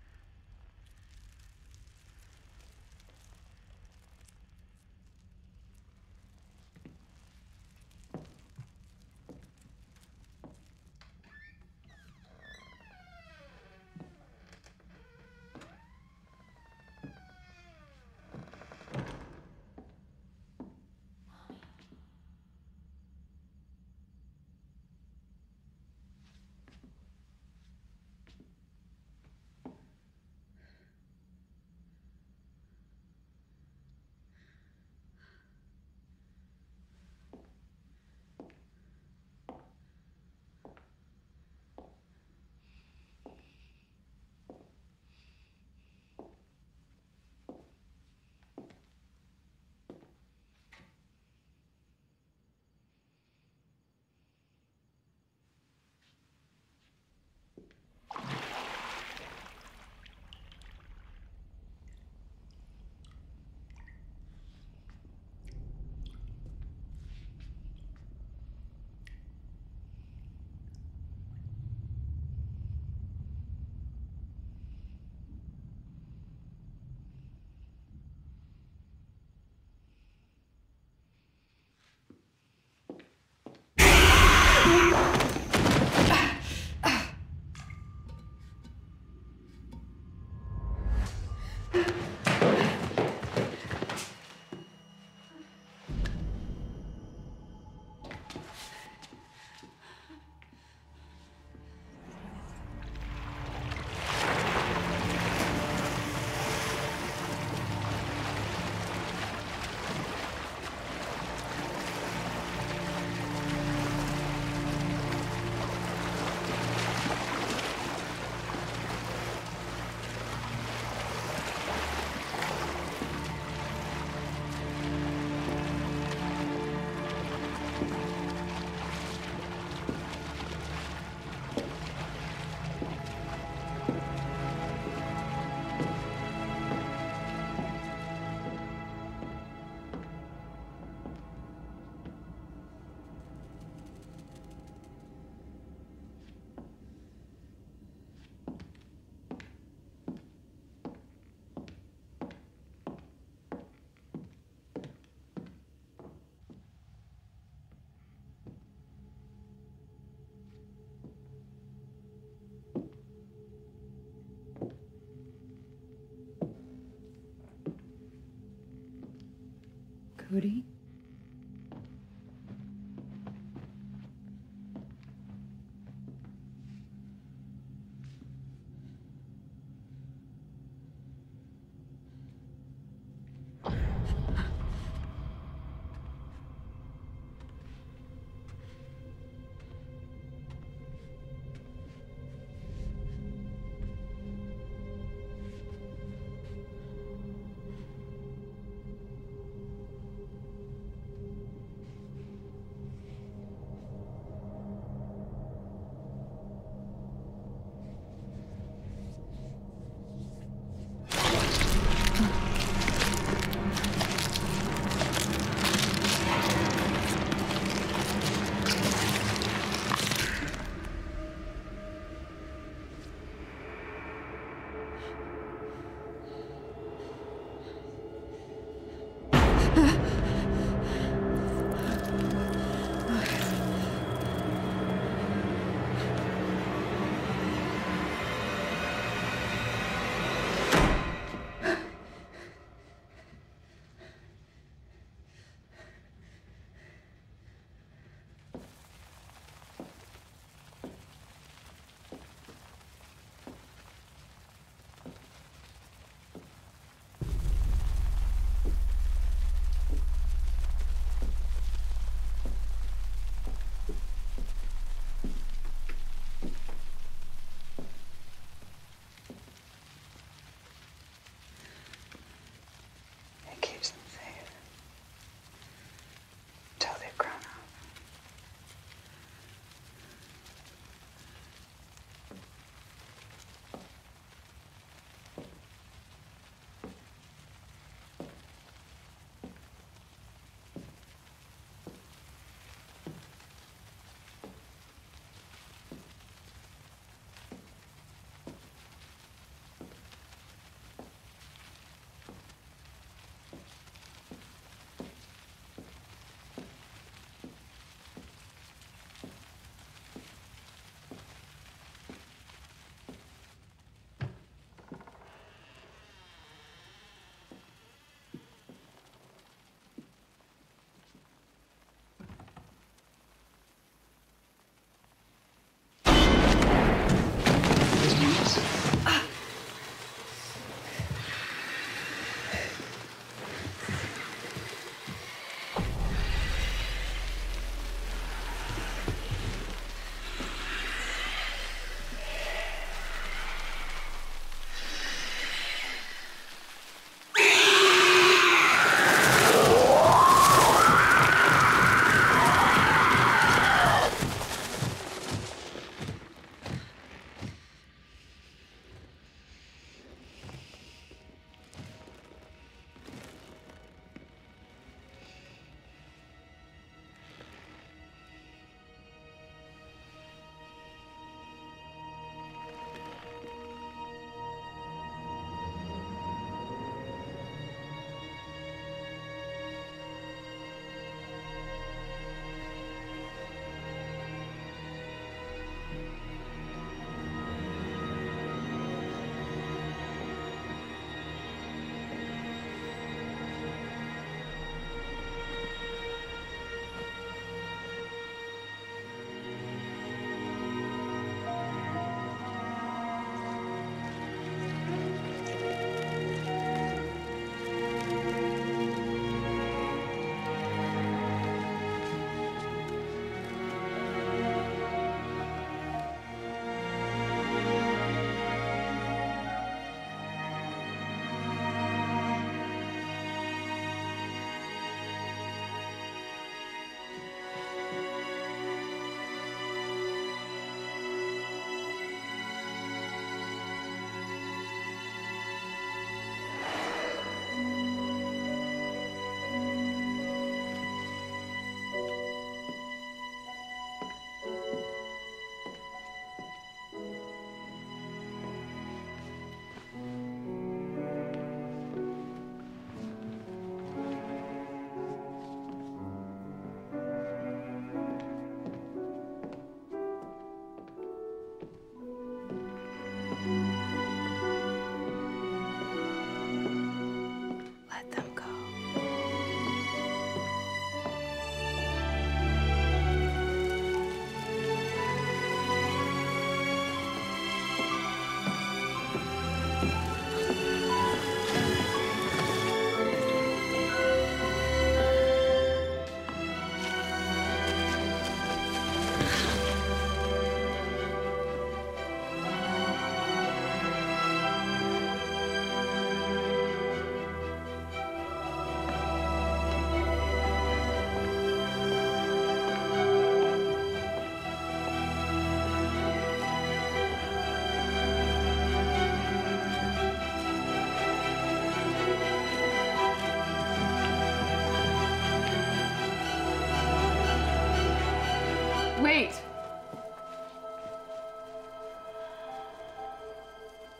S20: Cody?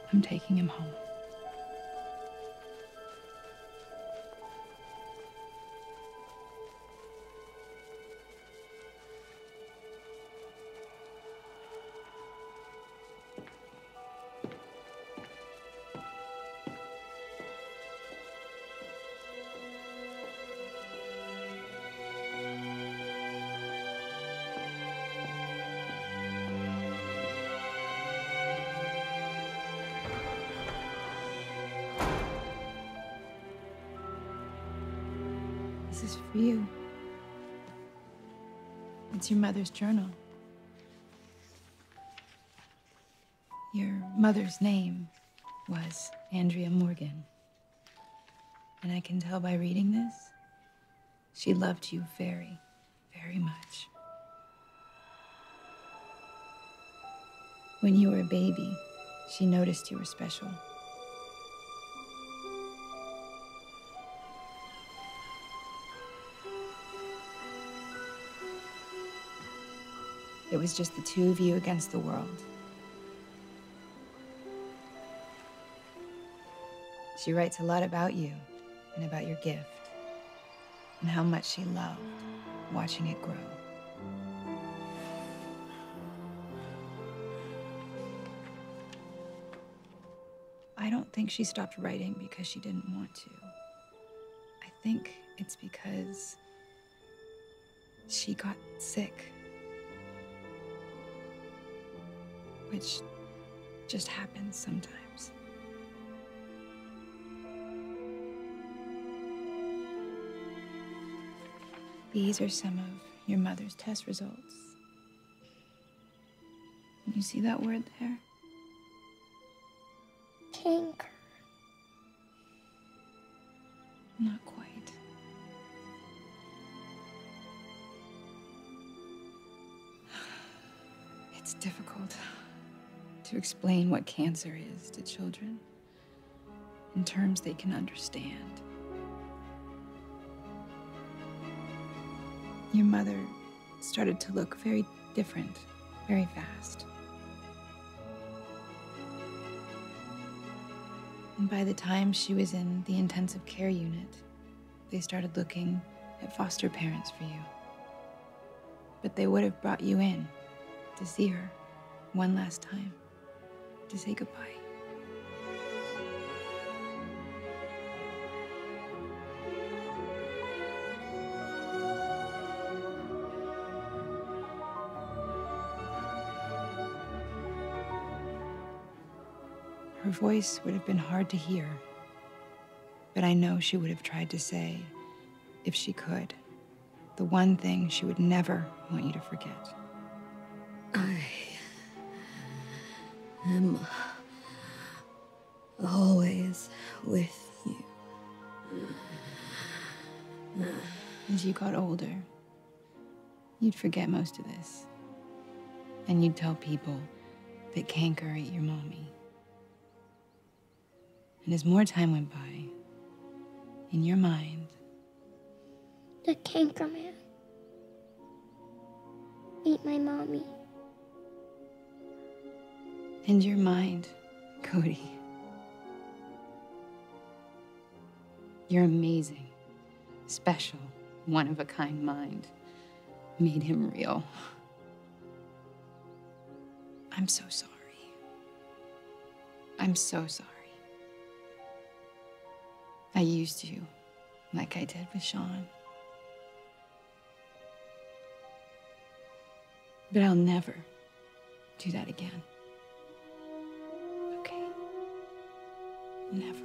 S3: I'm taking him home. This is for you. It's your mother's journal. Your mother's name was Andrea Morgan. And I can tell by reading this, she loved you very, very much. When you were a baby, she noticed you were special. It was just the two of you against the world. She writes a lot about you and about your gift and how much she loved watching it grow. I don't think she stopped writing because she didn't want to. I think it's because she got sick. Which just happens sometimes. These are some of your mother's test results. You see that word there?
S6: Canker.
S3: Not quite. It's difficult to explain what cancer is to children in terms they can understand. Your mother started to look very different, very fast. And by the time she was in the intensive care unit, they started looking at foster parents for you. But they would have brought you in to see her one last time, to say goodbye. Her voice would have been hard to hear, but I know she would have tried to say, if she could, the one thing she would never want you to forget.
S20: I am always with you.
S3: As you got older, you'd forget most of this. And you'd tell people that canker ate your mommy. And as more time went by, in your mind,
S6: The canker man ate my mommy.
S3: in your mind, Cody, your amazing, special, one-of-a-kind mind made him real. I'm so sorry. I'm so sorry. I used you like I did with Sean. But I'll never do that again. Okay? Never.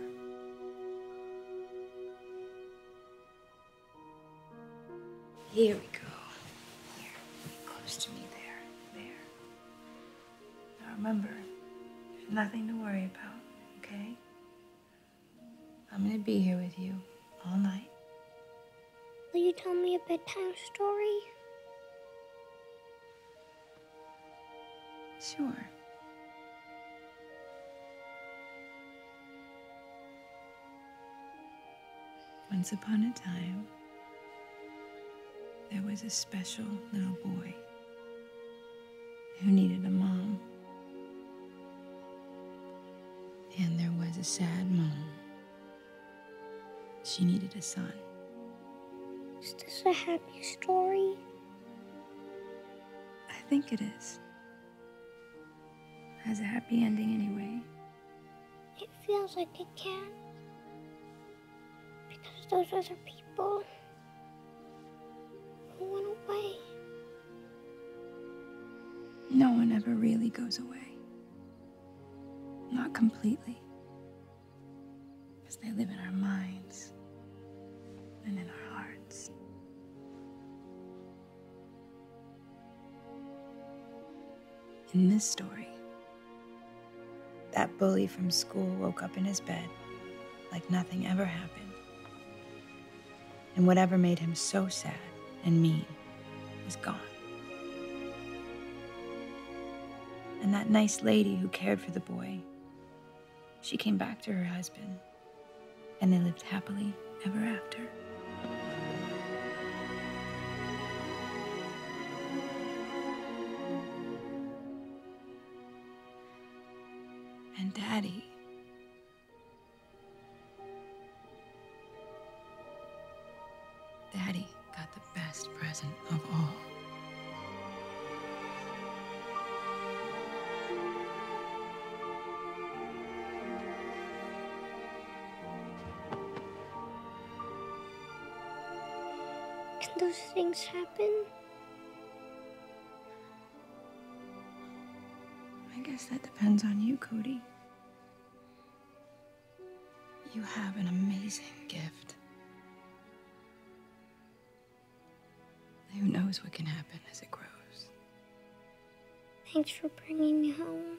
S3: Here we go. Here. Close to me there. There. Now remember, there's nothing to worry about, okay? I'm gonna be here with you all night.
S6: Will you tell me a bedtime story?
S3: Sure. Once upon a time, there was a special little boy who needed a mom.
S20: a sad mom. She needed a son.
S6: Is this a happy story?
S3: I think it is. Has a happy ending anyway.
S6: It feels like it can. Because those other people who went away.
S3: No one ever really goes away. Not completely. Because they live in our minds and in our hearts. In this story, that bully from school woke up in his bed like nothing ever happened. And whatever made him so sad and mean is gone. And that nice lady who cared for the boy, she came back to her husband, and they lived happily ever after. And Daddy, Daddy got the best present of all.
S6: Can those things happen?
S3: I guess that depends on you, Cody. You have an amazing gift. Who knows what can happen as it grows?
S6: Thanks for bringing me home.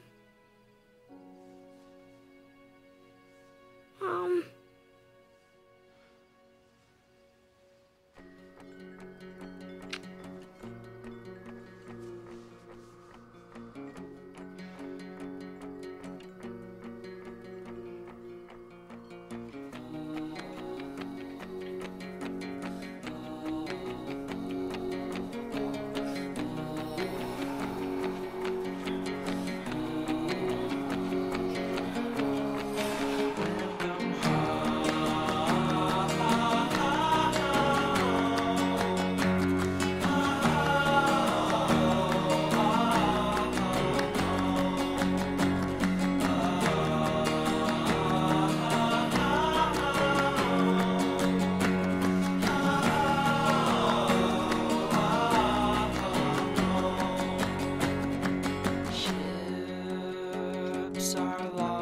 S21: Ships are lost.